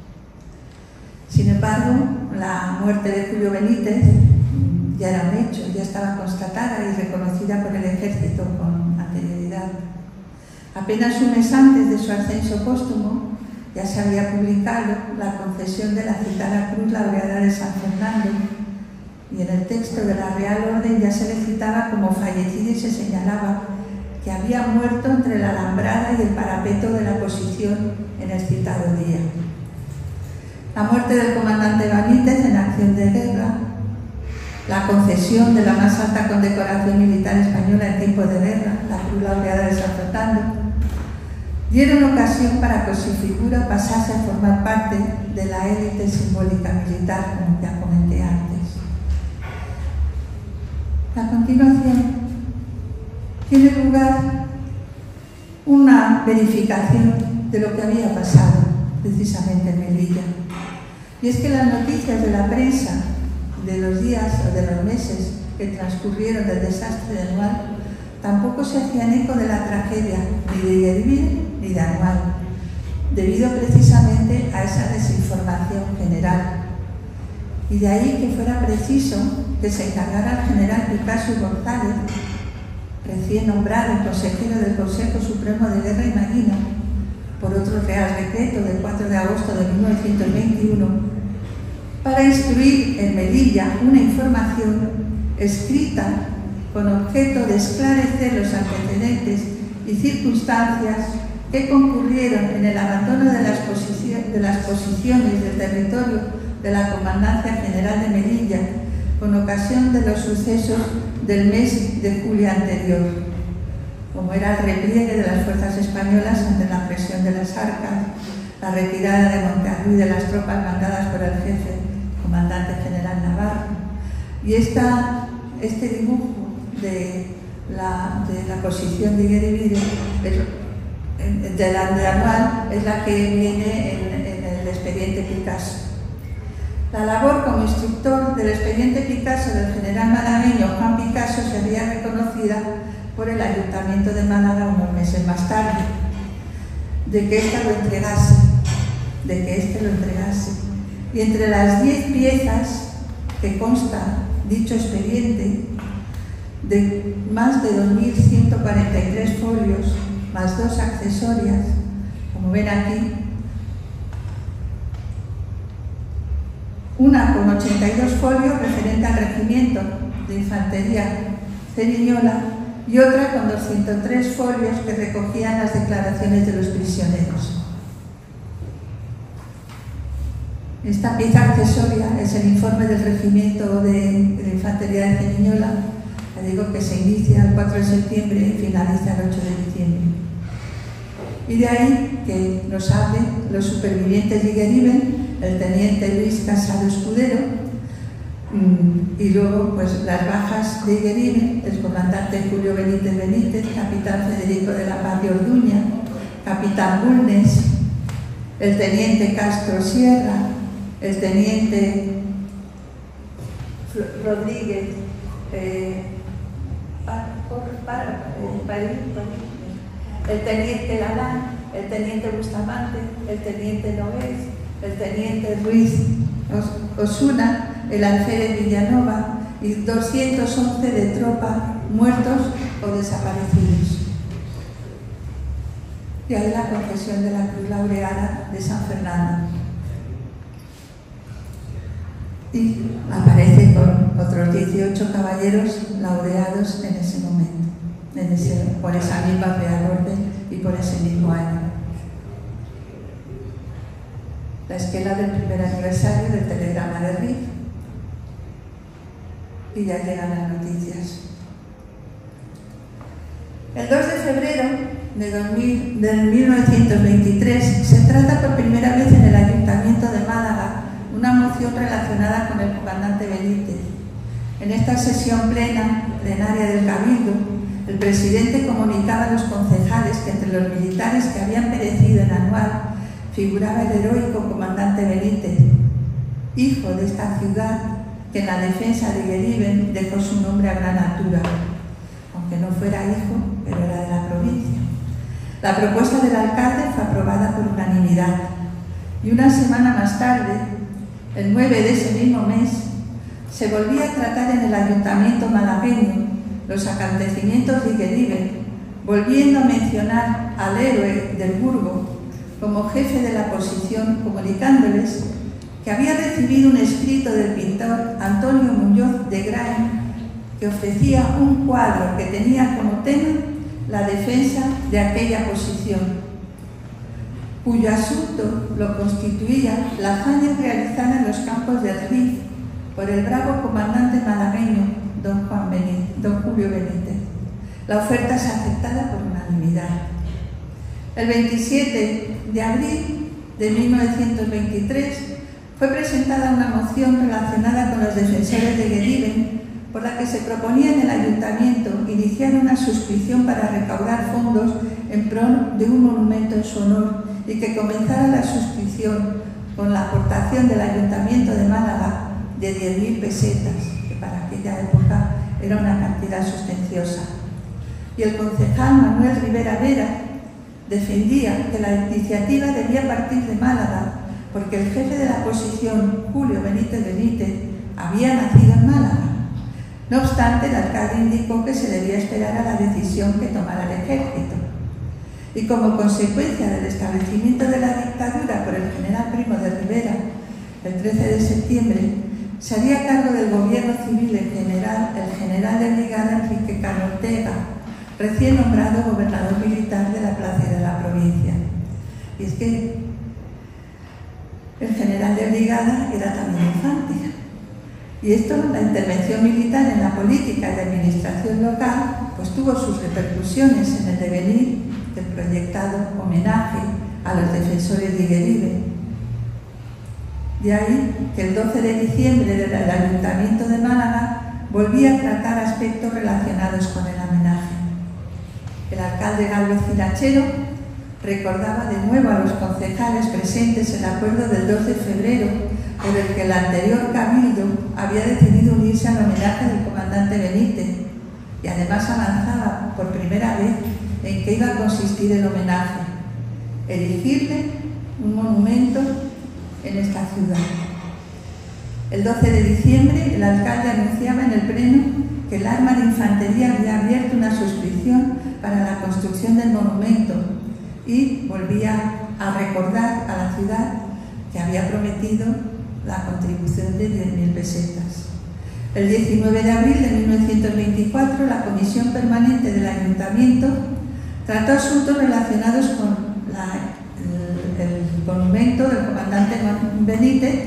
Sin embargo, la muerte de Julio Benítez ya era un hecho, ya estaba constatada y reconocida por el ejército con anterioridad. Apenas un mes antes de su ascenso póstumo, ya se había publicado la concesión de la citada Cruz Laureada de San Fernando, y en el texto de la Real Orden ya se le citaba como fallecido y se señalaba que había muerto entre la alambrada y el parapeto de la posición en el citado día. La muerte del comandante Benítez en acción de guerra, la concesión de la más alta condecoración militar española en tiempo de guerra, la Cruz Laureada de San Fernando, dieron ocasión para que su figura pasase a formar parte de la élite simbólica militar, como ya comenté antes. A continuación, tiene lugar una verificación de lo que había pasado precisamente en Melilla. Y es que las noticias de la prensa de los días o de los meses que transcurrieron del desastre de Anual tampoco se hacían eco de la tragedia ni de Iguerbide ni de Anual, debido precisamente a esa desinformación general. Y de ahí que fuera preciso que se encargara al general Picasso González, recién nombrado consejero del Consejo Supremo de Guerra y Marina, por otro Real Decreto del 4 de agosto de 1921, para instruir en Melilla una información escrita con objeto de esclarecer los antecedentes y circunstancias que concurrieron en el abandono de las posiciones del territorio de la Comandancia General de Melilla con ocasión de los sucesos del mes de julio anterior, como era el repliegue de las fuerzas españolas ante la presión de las Arcas, la retirada de Montearruy de las tropas mandadas por el jefe, comandante general Navarro. Y este dibujo de la posición de Iguerbide, de Anual, es la que viene en el expediente Picasso. La labor como instructor del expediente Picasso del general malagueño Juan Picasso sería reconocida por el Ayuntamiento de Málaga unos meses más tarde, de que éste lo entregase. Y entre las 10 piezas que consta dicho expediente, de más de 2.143 folios, más 2 accesorias, como ven aquí, una con 82 folios referente al regimiento de infantería Ceriñola y otra con 203 folios que recogían las declaraciones de los prisioneros. Esta pieza accesoria es el informe del regimiento de infantería de Ceriñola, que digo que se inicia el 4 de septiembre y finaliza el 8 de diciembre. Y de ahí que nos hablen los supervivientes de Iguerbide, el teniente Luis Casado Escudero, y luego pues las bajas de Iguerbide, el comandante Julio Benítez, capitán Federico de la Paz de Orduña, capitán Bulnes, el teniente Castro Sierra, el teniente Rodríguez, el teniente Galán, el teniente Bustamante, el teniente Nogués, el teniente Ruiz Osuna, el alférez Villanova y 211 de tropa muertos o desaparecidos. Y ahí la confesión de la Cruz Laureada de San Fernando. Y aparece con otros 18 caballeros laureados en ese momento, por esa misma Real Orden y por ese mismo año. La esquela del primer aniversario del telegrama de Rif. Y ya llegan las noticias. El 2 de febrero de 1923 se trata por primera vez en el Ayuntamiento de Málaga una moción relacionada con el comandante Benítez. En esta sesión plenaria del Cabildo, el presidente comunicaba a los concejales que entre los militares que habían perecido en Anual figuraba el heroico comandante Benítez, hijo de esta ciudad que en la defensa de Iguerbide dejó su nombre a gran altura, aunque no fuera hijo, pero era de la provincia. La propuesta del alcalde fue aprobada por unanimidad y una semana más tarde, el 9 de ese mismo mes, se volvía a tratar en el ayuntamiento malagueño los acontecimientos de Iguerbide, volviendo a mencionar al héroe del Burgo como jefe de la posición, comunicándoles que había recibido un escrito del pintor Antonio Muñoz de Grain que ofrecía un cuadro que tenía como tema la defensa de aquella posición, cuyo asunto lo constituía la hazaña realizada en los campos del Rif por el bravo comandante malagueño don Julio Benítez. La oferta es aceptada por unanimidad. El 27 de abril de 1923 fue presentada una moción relacionada con los defensores de Gueriben, por la que se proponía en el ayuntamiento iniciar una suscripción para recaudar fondos en pro de un monumento en su honor y que comenzara la suscripción con la aportación del Ayuntamiento de Málaga de 10.000 pesetas, que para aquella época era una cantidad sustanciosa. Y el concejal Manuel Rivera Vera defendía que la iniciativa debía partir de Málaga porque el jefe de la oposición, Julio Benítez Benítez, había nacido en Málaga. No obstante, el alcalde indicó que se debía esperar a la decisión que tomara el ejército. Y como consecuencia del establecimiento de la dictadura por el general Primo de Rivera, el 13 de septiembre, se haría cargo del gobierno civil el general de brigada Enrique Cano Ortega, recién nombrado gobernador militar de la plaza y de la provincia. Y es que el general de brigada era también infante. Y esto, la intervención militar en la política y la administración local, pues tuvo sus repercusiones en el devenir del proyectado homenaje a los defensores de Gueriben. De ahí que el 12 de diciembre del Ayuntamiento de Málaga volvía a tratar aspectos relacionados con el homenaje. El alcalde Gálvez Cirachero recordaba de nuevo a los concejales presentes el acuerdo del 2 de febrero por el que el anterior cabildo había decidido unirse al homenaje del comandante Benítez, y además avanzaba por primera vez en qué iba a consistir el homenaje: erigirle un monumento en esta ciudad. El 12 de diciembre el alcalde anunciaba en el pleno que el arma de infantería había abierto una suscripción para la construcción del monumento y volvía a recordar a la ciudad que había prometido la contribución de 10.000 pesetas. El 19 de abril de 1924, la Comisión Permanente del Ayuntamiento trató asuntos relacionados con el monumento del comandante Benítez,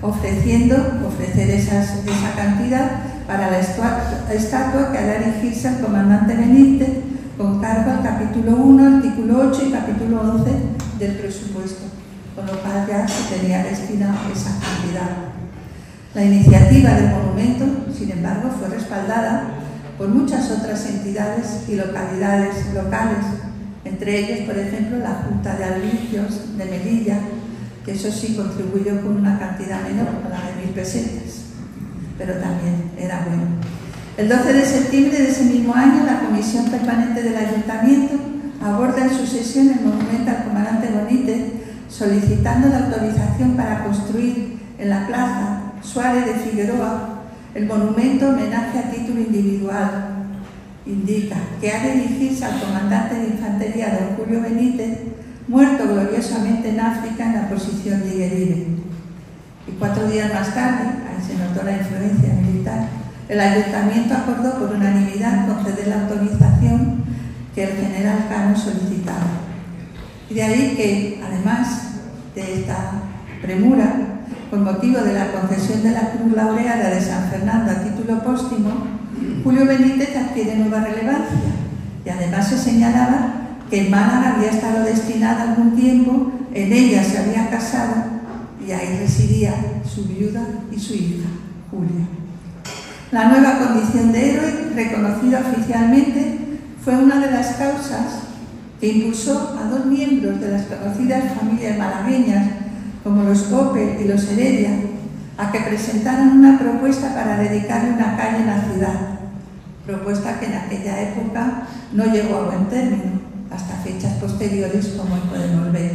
ofrecer esa cantidad para la estatua que hará erigirse al comandante Benítez con cargo al capítulo 1, artículo 8 y capítulo 11 del presupuesto, con lo cual ya se tenía destinado esa cantidad. La iniciativa del monumento, sin embargo, fue respaldada por muchas otras entidades y localidades locales, entre ellos, por ejemplo, la Junta de Alvicios de Melilla, que eso sí contribuyó con una cantidad menor, con la de 1.000 pesetas, pero también era bueno. El 12 de septiembre de ese mismo año, la Comisión Permanente del Ayuntamiento aborda en su sesión el monumento al comandante Benítez, solicitando la autorización para construir en la plaza Suárez de Figueroa el monumento homenaje a título individual. Indica que ha de dirigirse al comandante de infantería don Julio Benítez, muerto gloriosamente en África en la posición de Gueriben. Y 4 días más tarde, ahí se notó la influencia militar, el ayuntamiento acordó por unanimidad conceder la autorización que el general Cano solicitaba. Y de ahí que, además de esta premura, con motivo de la concesión de la Cruz Laureada de San Fernando a título póstumo, Julio Benítez adquiere nueva relevancia, y además se señalaba que en Málaga había estado destinada algún tiempo, en ella se había casado y ahí residía su viuda y su hija, Julia. La nueva condición de héroe, reconocida oficialmente, fue una de las causas que impulsó a 2 miembros de las conocidas familias malagueñas, como los Ope y los Heredia, a que presentaran una propuesta para dedicarle una calle en la ciudad, propuesta que en aquella época no llegó a buen término, hasta fechas posteriores, como hoy podemos ver.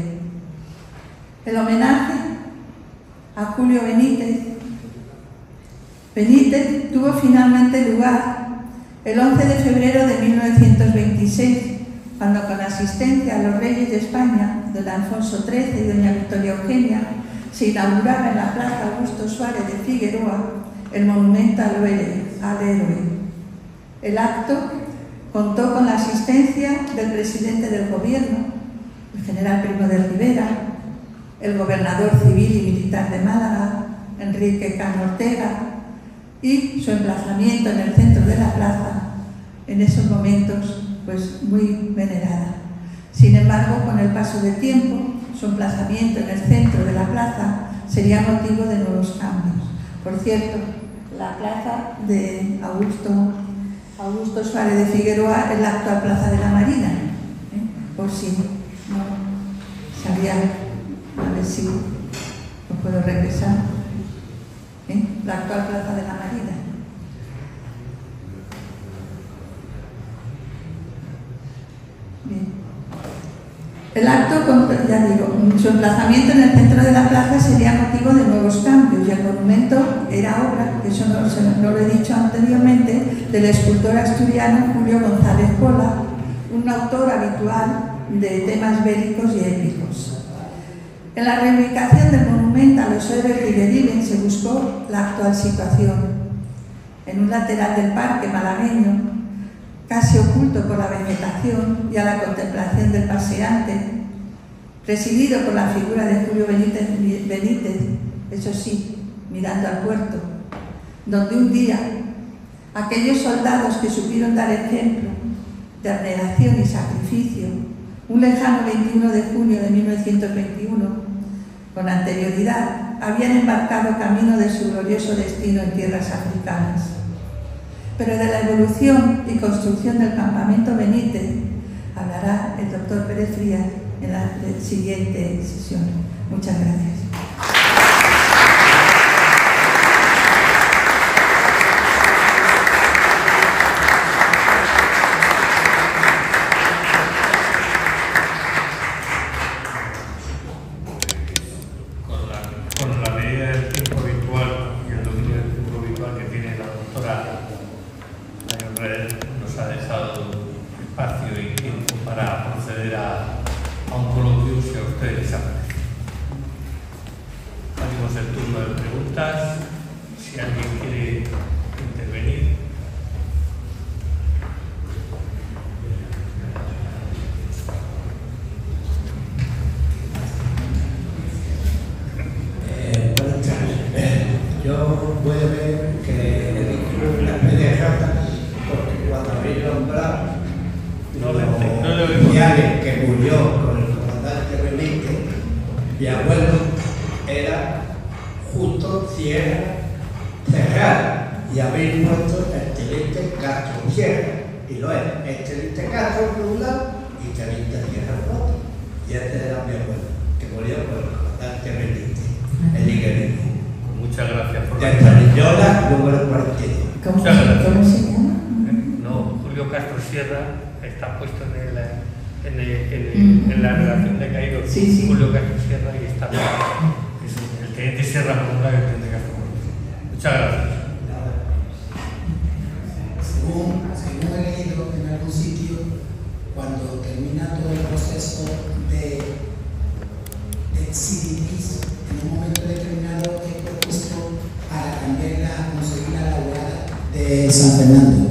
El homenaje a Julio Benítez tuvo finalmente lugar el 11 de febrero de 1926, cuando con asistencia a los reyes de España, don Alfonso XIII y doña Victoria Eugenia, se inauguraba en la plaza Augusto Suárez de Figueroa el monumento al héroe. El acto contó con la asistencia del presidente del gobierno, el general Primo de Rivera, el gobernador civil y militar de Málaga, Enrique Cano Ortega, y su emplazamiento en el centro de la plaza, en esos momentos, pues muy venerada. Sin embargo, con el paso del tiempo, su emplazamiento en el centro de la plaza sería motivo de nuevos cambios. Por cierto, la plaza de Augusto Suárez de Figueroa es la actual Plaza de la Marina, por si no sabía, a ver si lo puedo regresar, la actual Plaza de la Marina. Bien. El acto, ya digo, su emplazamiento en el centro de la plaza sería motivo de nuevos cambios y el monumento era obra, eso no lo he dicho anteriormente, del escultor asturiano Julio González Pola, un autor habitual de temas bélicos y épicos. En la reubicación del monumento a los héroes riberiles se buscó la actual situación. En un lateral del parque malagueño, casi oculto por la vegetación y a la contemplación del paseante, presidido por la figura de Julio Benítez, eso sí, mirando al puerto, donde un día aquellos soldados que supieron dar ejemplo de abnegación y sacrificio, un lejano 21 de junio de 1921, con anterioridad, habían embarcado camino de su glorioso destino en tierras africanas. Pero de la evolución y construcción del campamento Benítez hablará el doctor Pérez Frías en la siguiente sesión. Muchas gracias. Con la medida del tiempo virtual y el dominio del tiempo virtual que tiene la doctora, nos ha dejado espacio y tiempo para proceder a un coloquio si a ustedes les apetece. Abrimos el turno de preguntas. Si alguien quiere intervenir. Buenas tardes. Yo voy a ver que la media rata, porque cuando habéis nombrado los oficiales que murió con el comandante Benítez, mi abuelo era justo Sierra Cerrada y habéis puesto el teniente Castro Sierra, y lo es, el teniente Castro por un lado y teniente Sierra por otro. Y este era mi abuelo, que murió con el comandante Benítez, el higuerino. Muchas gracias por la Yola, número 42. ¿Cómo se llama? No, Julio Castro Sierra está puesto en la relación de caídos. Sí. Julio Castro Sierra y está el teniente Sierra por un lado y el teniente Castro por otro. Muchas gracias. Según he leído en algún sitio, cuando termina todo el proceso de CDPs, en un momento determinado es propuesto para cambiar conseguir la laborada de San Fernando.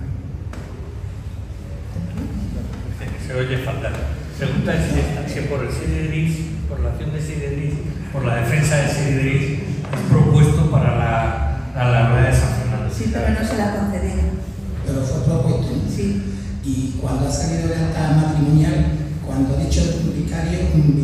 Se oye fatal. Pregunta si por el CIDERIS, por la acción de CIDERIS, por la defensa del CIDERIS, es propuesto para la laborada de San Fernando. Sí, pero no se la concedieron. Pero fue propuesto, ¿no? Sí. Y cuando ha salido el acta matrimonial, cuando ha dicho un vicario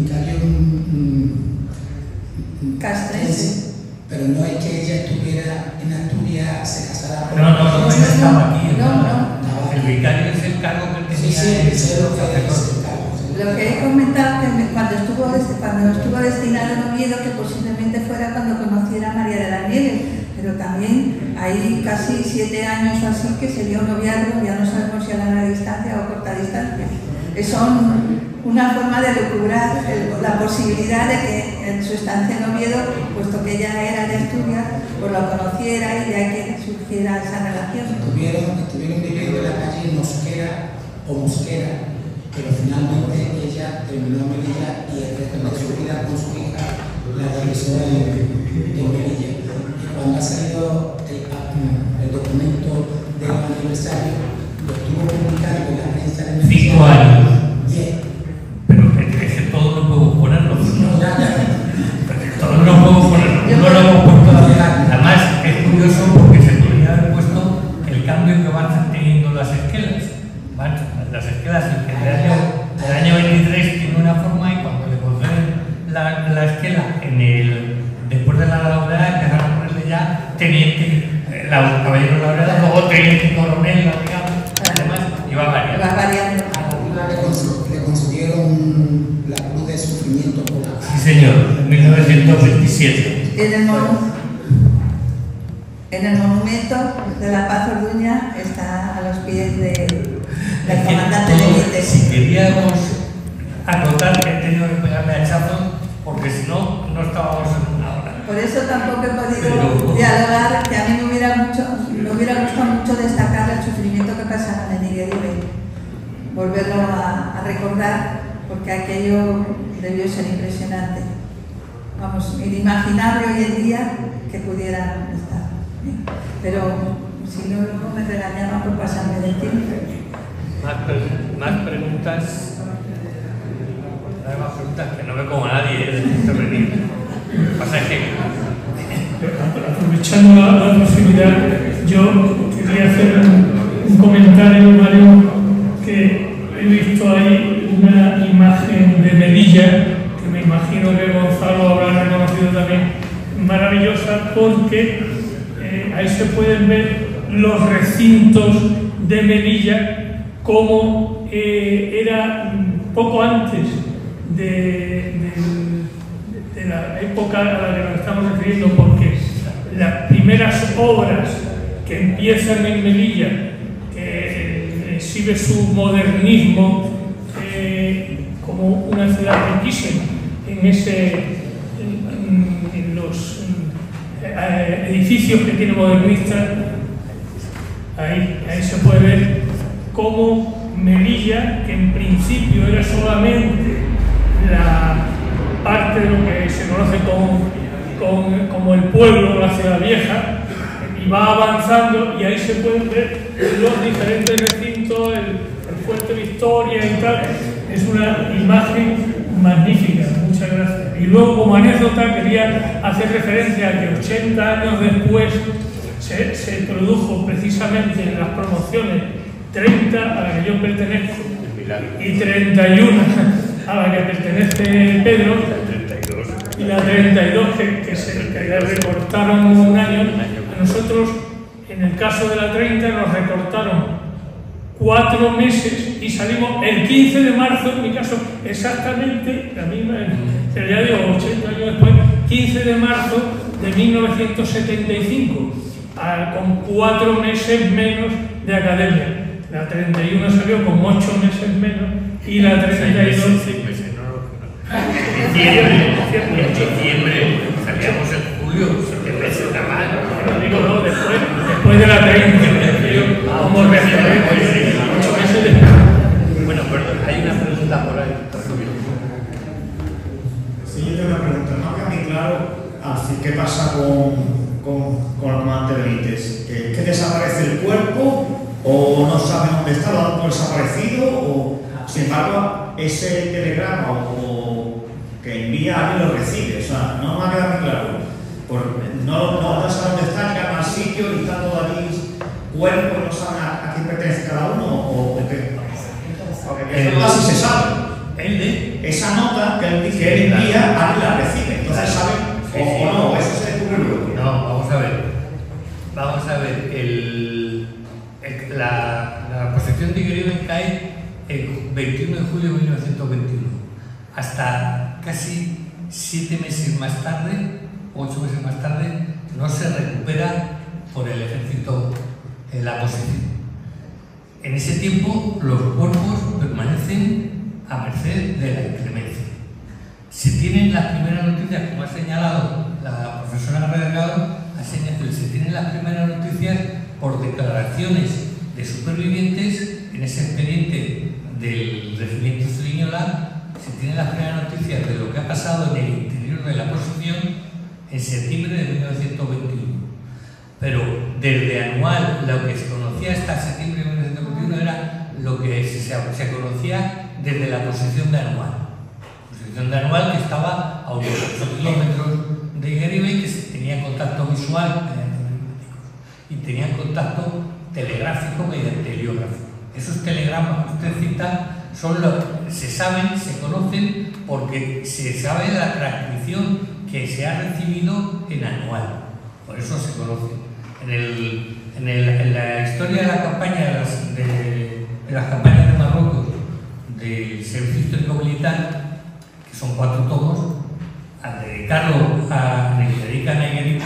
Castrense. pero no es que ella estuviera en Asturias, se casara por... No, ella estaba aquí. No. El vicario es el cargo que tenía. Sí, Lo que he comentado que cuando estuvo destinado en Oviedo, que posiblemente fuera cuando conociera a María de la Nieves, pero también hay casi 7 años o así que se dio un noviazgo, ya no sabemos si a larga distancia o corta distancia. Son una forma de lucubrar la posibilidad de que en su estancia en Oviedo, puesto que ella era de Asturias, pues lo conociera y de ahí que surgiera esa relación. Estuvieron viviendo en la calle Mosquera, pero finalmente ella terminó en Melilla y el resto de su vida con su hija la realizó en Melilla. Y cuando ha salido el documento del aniversario, lo estuvo publicado en la prensa de Melilla. 5 años. Bien. Pero ese todo no podemos ponerlo. Todo no podemos ponerlo. No lo hemos puesto. Además, es curioso porque se podría haber puesto el cambio que van teniendo las esquelas. Las esquelas del año 23 la esquela después de la laureada empezaron a ponerle ya teniente, caballero laureado, luego teniente coronel, además iba variando. Va variando. Le concedieron la Cruz de Sufrimiento por la... Sí, señor, en 1927. En el monumento de la Paz Orduña está a los pies del comandante Benítez. Si queríamos acotar que he tenido que pegarle hachazos, porque si no, no estábamos en una hora. Por eso tampoco he podido dialogar, que a mí me hubiera gustado mucho destacar el sufrimiento que pasaron en Igueríbe, volverlo a recordar, porque aquello debió ser impresionante. Vamos, inimaginable hoy en día que pudieran estar. Pero si no, luego me regañaban por pasarme del tiempo. Más preguntas. Hay más preguntas que no me como a nadie de intervenir. Lo que pasa es que, aprovechando la proximidad, yo quería hacer un comentario, Mario, que he visto ahí una imagen de Melilla, que me imagino que Gonzalo habrá reconocido también, maravillosa, porque ahí se pueden ver los recintos de Melilla como era poco antes de la época a la que nos estamos refiriendo, porque las primeras obras que empiezan en Melilla, que exhibe su modernismo como una ciudad riquísima en los edificios que tiene modernistas, ahí se puede ver cómo Melilla, que en principio era solamente la parte de lo que se conoce como el pueblo, la ciudad vieja, y va avanzando, y ahí se pueden ver los diferentes recintos, el Fuerte Victoria y tal. Es una imagen magnífica, muchas gracias. Y luego, como anécdota, quería hacer referencia a que 80 años después se produjo precisamente en las promociones 30 a la que yo pertenezco y 31 a la que pertenece Pedro, y la 32 que le recortaron un año. A nosotros, en el caso de la 30, nos recortaron 4 meses y salimos el 15 de marzo, en mi caso, exactamente la misma, ya digo, 80 años después, 15 de marzo de 1975, con 4 meses menos de academia. La 31 salió con 8 meses menos y la 32... En diciembre salíamos en julio, septiembre está mal. No digo, no, después de la 30, como referente, 8 meses después. Bueno, perdón, hay una pregunta por ahí. Sí, yo tengo una pregunta. No queda muy claro qué pasa con el comandante Benítez. ¿Que desaparece el cuerpo o no sabe dónde está, lo dan por desaparecido? O, sin embargo, ese telegrama o que envía a alguien lo recibe. O sea, no me ha quedado muy claro. No sabe dónde está, llegan al sitio y está todo allí cuerpo, no saben a quién pertenece cada uno o qué. Porque eso casi se sabe. Esa nota que él envía, alguien la recibe. Entonces sabe o no, eso se descubre luego. No, vamos a ver. La posesión de Igueríbe cae el 21 de julio de 1921. Hasta casi 7 meses más tarde, 8 meses más tarde, no se recupera por el ejército la posesión. En ese tiempo los cuerpos permanecen a merced de la inclemencia. Se tienen las primeras noticias, como ha señalado la profesora Delgado, se tienen las primeras noticias por declaraciones de supervivientes en ese expediente del regimiento Zuriñola. Se tienen las primeras noticias de lo que ha pasado en el interior de la posición en septiembre de 1921. Pero desde Anual, lo que se conocía hasta septiembre de 1921 era lo que se conocía desde la posición de Anual. Posición de Anual que estaba a unos 8 kilómetros de Igueríbe y que tenía contacto visual mediante neumáticos y tenía contacto telegráfico mediante heliógrafo. Esos telegramas que usted cita se saben, se conocen porque se sabe la transcripción que se ha recibido en anual, por eso se conoce. En la historia de la campaña de las campañas de Marruecos del Servicio Histórico Militar, que son 4 tomos, al dedicarlo dedican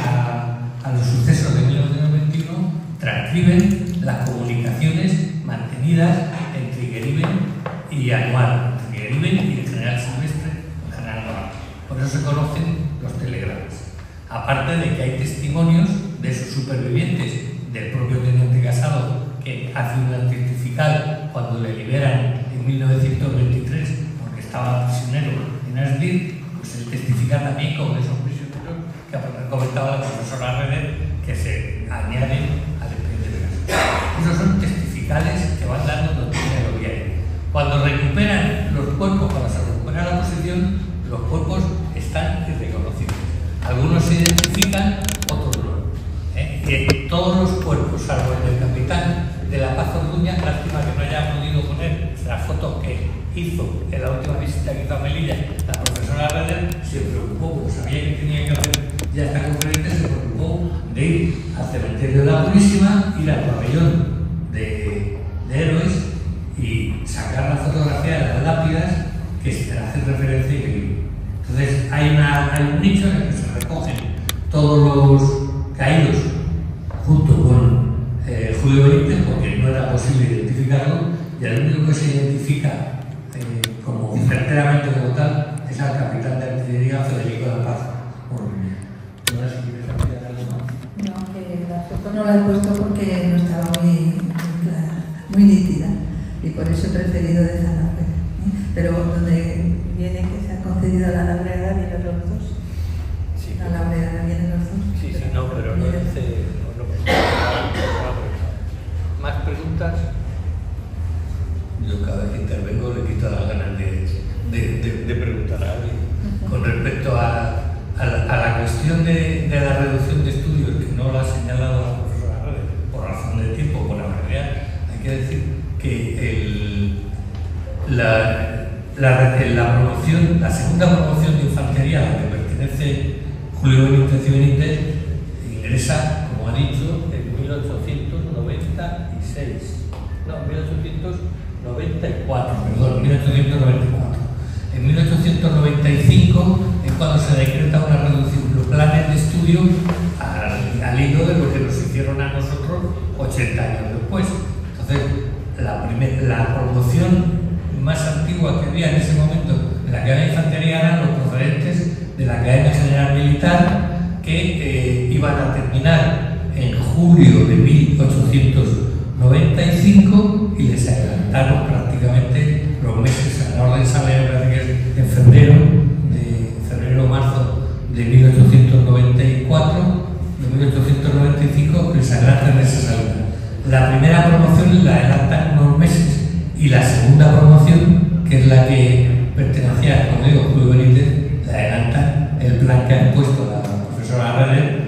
a los sucesos de 1921, transcriben las comunicaciones mantenidas entre Gueriben y Anual, entre Gueriben y el general Silvestre, el general Navarro. Por eso se conocen los telegramas. Aparte de que hay testimonios de esos supervivientes, del propio teniente Casado, que hace un testifical cuando le liberan en 1923, porque estaba prisionero en Asdir, pues él testifica también con esos prisioneros que comentaba la profesora Reder, que se añaden al expediente de Casado. Esos son testificales que van dando noticia de lo que hay. Cuando recuperan los cuerpos, cuando se recupera la posición, los cuerpos están irreconocibles. Algunos se identifican, otros no. Todos los cuerpos, salvo el del capitán de la Paz Orduña, lástima que no haya podido poner las fotos que hizo en la última visita que hizo a Melilla, la profesora Reder se preocupó, porque sabía que tenía que hacer ya esta conferencia, se preocupó de ir al cementerio de la Purísima, ir al pabellón de héroes y sacar la fotografía de las lápidas que se hacen referencia y que entonces hay un nicho en el que se recogen todos los caídos junto con Julio Benítez, porque no era posible identificarlo, y el único que se identifica como certeramente como tal es al capitán de artillería Federico de la Paz. No sé si quieres ampliar algo más. No, que la foto no la he puesto porque no estaba muy clara, muy nítida, y por eso he preferido dejarla ver. Pero donde viene que se ha concedido la laureada vienen los dos. Sí, la laureada vienen los dos. Sí, no, pero no dice. ¿Más preguntas? Yo cada vez que intervengo le quito las ganas de preguntar a alguien. Con respecto a la cuestión de la reducción de estudios, que no la ha señalado la profesora Reder, por razón de tiempo, por la realidad, hay que decir que la promoción, la segunda promoción de infantería a la que pertenece Julio Benítez y Benítez, ingresa, como ha dicho, en 1896. No, 1894, perdón, 1894. En 1895 es cuando se decreta una reducción de los planes de estudio al hilo de lo que nos hicieron a nosotros 80 años después. Entonces, la promoción más antigua que había en ese momento en la Academia de Infantería eran los procedentes de la Academia General Militar, que iban a terminar en julio de 1895 y les adelantaron prácticamente los meses. A la orden sale en febrero-marzo de 1894, de 1895 les adelantan esa salida. La primera promoción la adelantan unos meses y la segunda promoción, que es la que pertenecía, como digo, Julio Benítez, la adelantan el plan que ha puesto la profesora Reder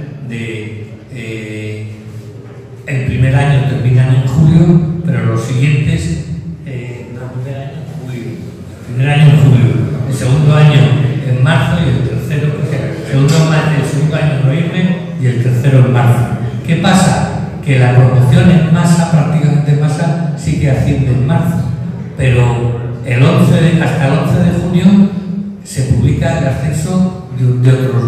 el primer año terminan en julio, pero los siguientes el primer año en julio, el segundo año en marzo y el tercero, el segundo año en noviembre y el tercero en marzo. ¿Qué pasa? Que la promoción en masa, prácticamente en masa, sí que asciende en marzo, pero hasta el 11 de junio se publica el ascenso de otros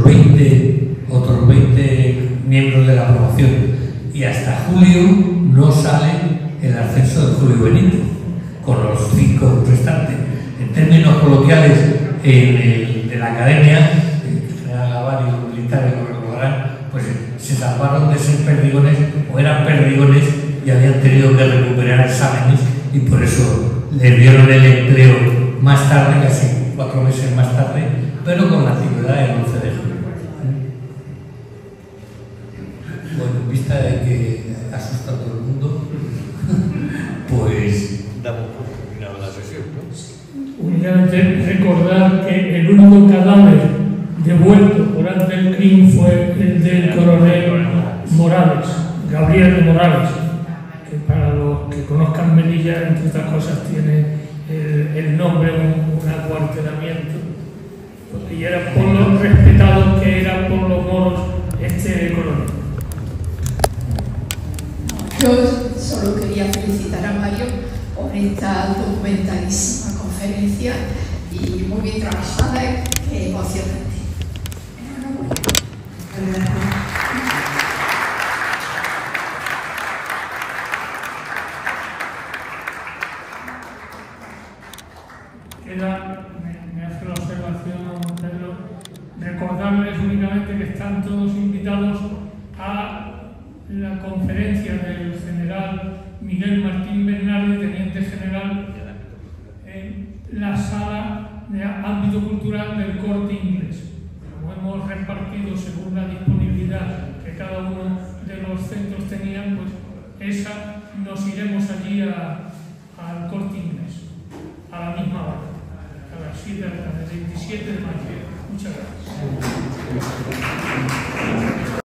20 miembros de la promoción, y hasta julio no sale el ascenso de Julio Benítez, con los 5 restantes. En términos coloquiales, de la academia, el general Gavar y los militares lo recordarán, pues se salvaron de ser perdigones, o eran perdigones y habían tenido que recuperar exámenes, y por eso les dieron el empleo más tarde, casi 4 meses más tarde, pero con la antigüedad del 11 de julio. Bueno, en vista de que asusta a todo el mundo, pues damos por terminada la sesión, ¿no? Únicamente recordar que el único cadáver devuelto por Abdelkrim fue el del coronel Morales, Gabriel Morales, que para los que conozcan Melilla, entre otras cosas, tiene el nombre de un acuartelamiento y era por los respetados que eran por los moros este coronel. Yo solo quería felicitar a Mario por esta documentalísima conferencia y muy bien trabajada y emocionante. Me hace la observación, Pedro, recordarles únicamente que están todos invitados a la conferencia del general Miguel Martín Bernardi, teniente general, en la sala de ámbito cultural del Corte Inglés. Como hemos repartido según la disponibilidad que cada uno de los centros tenían, pues nos iremos allí al Corte Inglés a la misma hora, a las 7 de la tarde, 27 de mayo. Muchas gracias.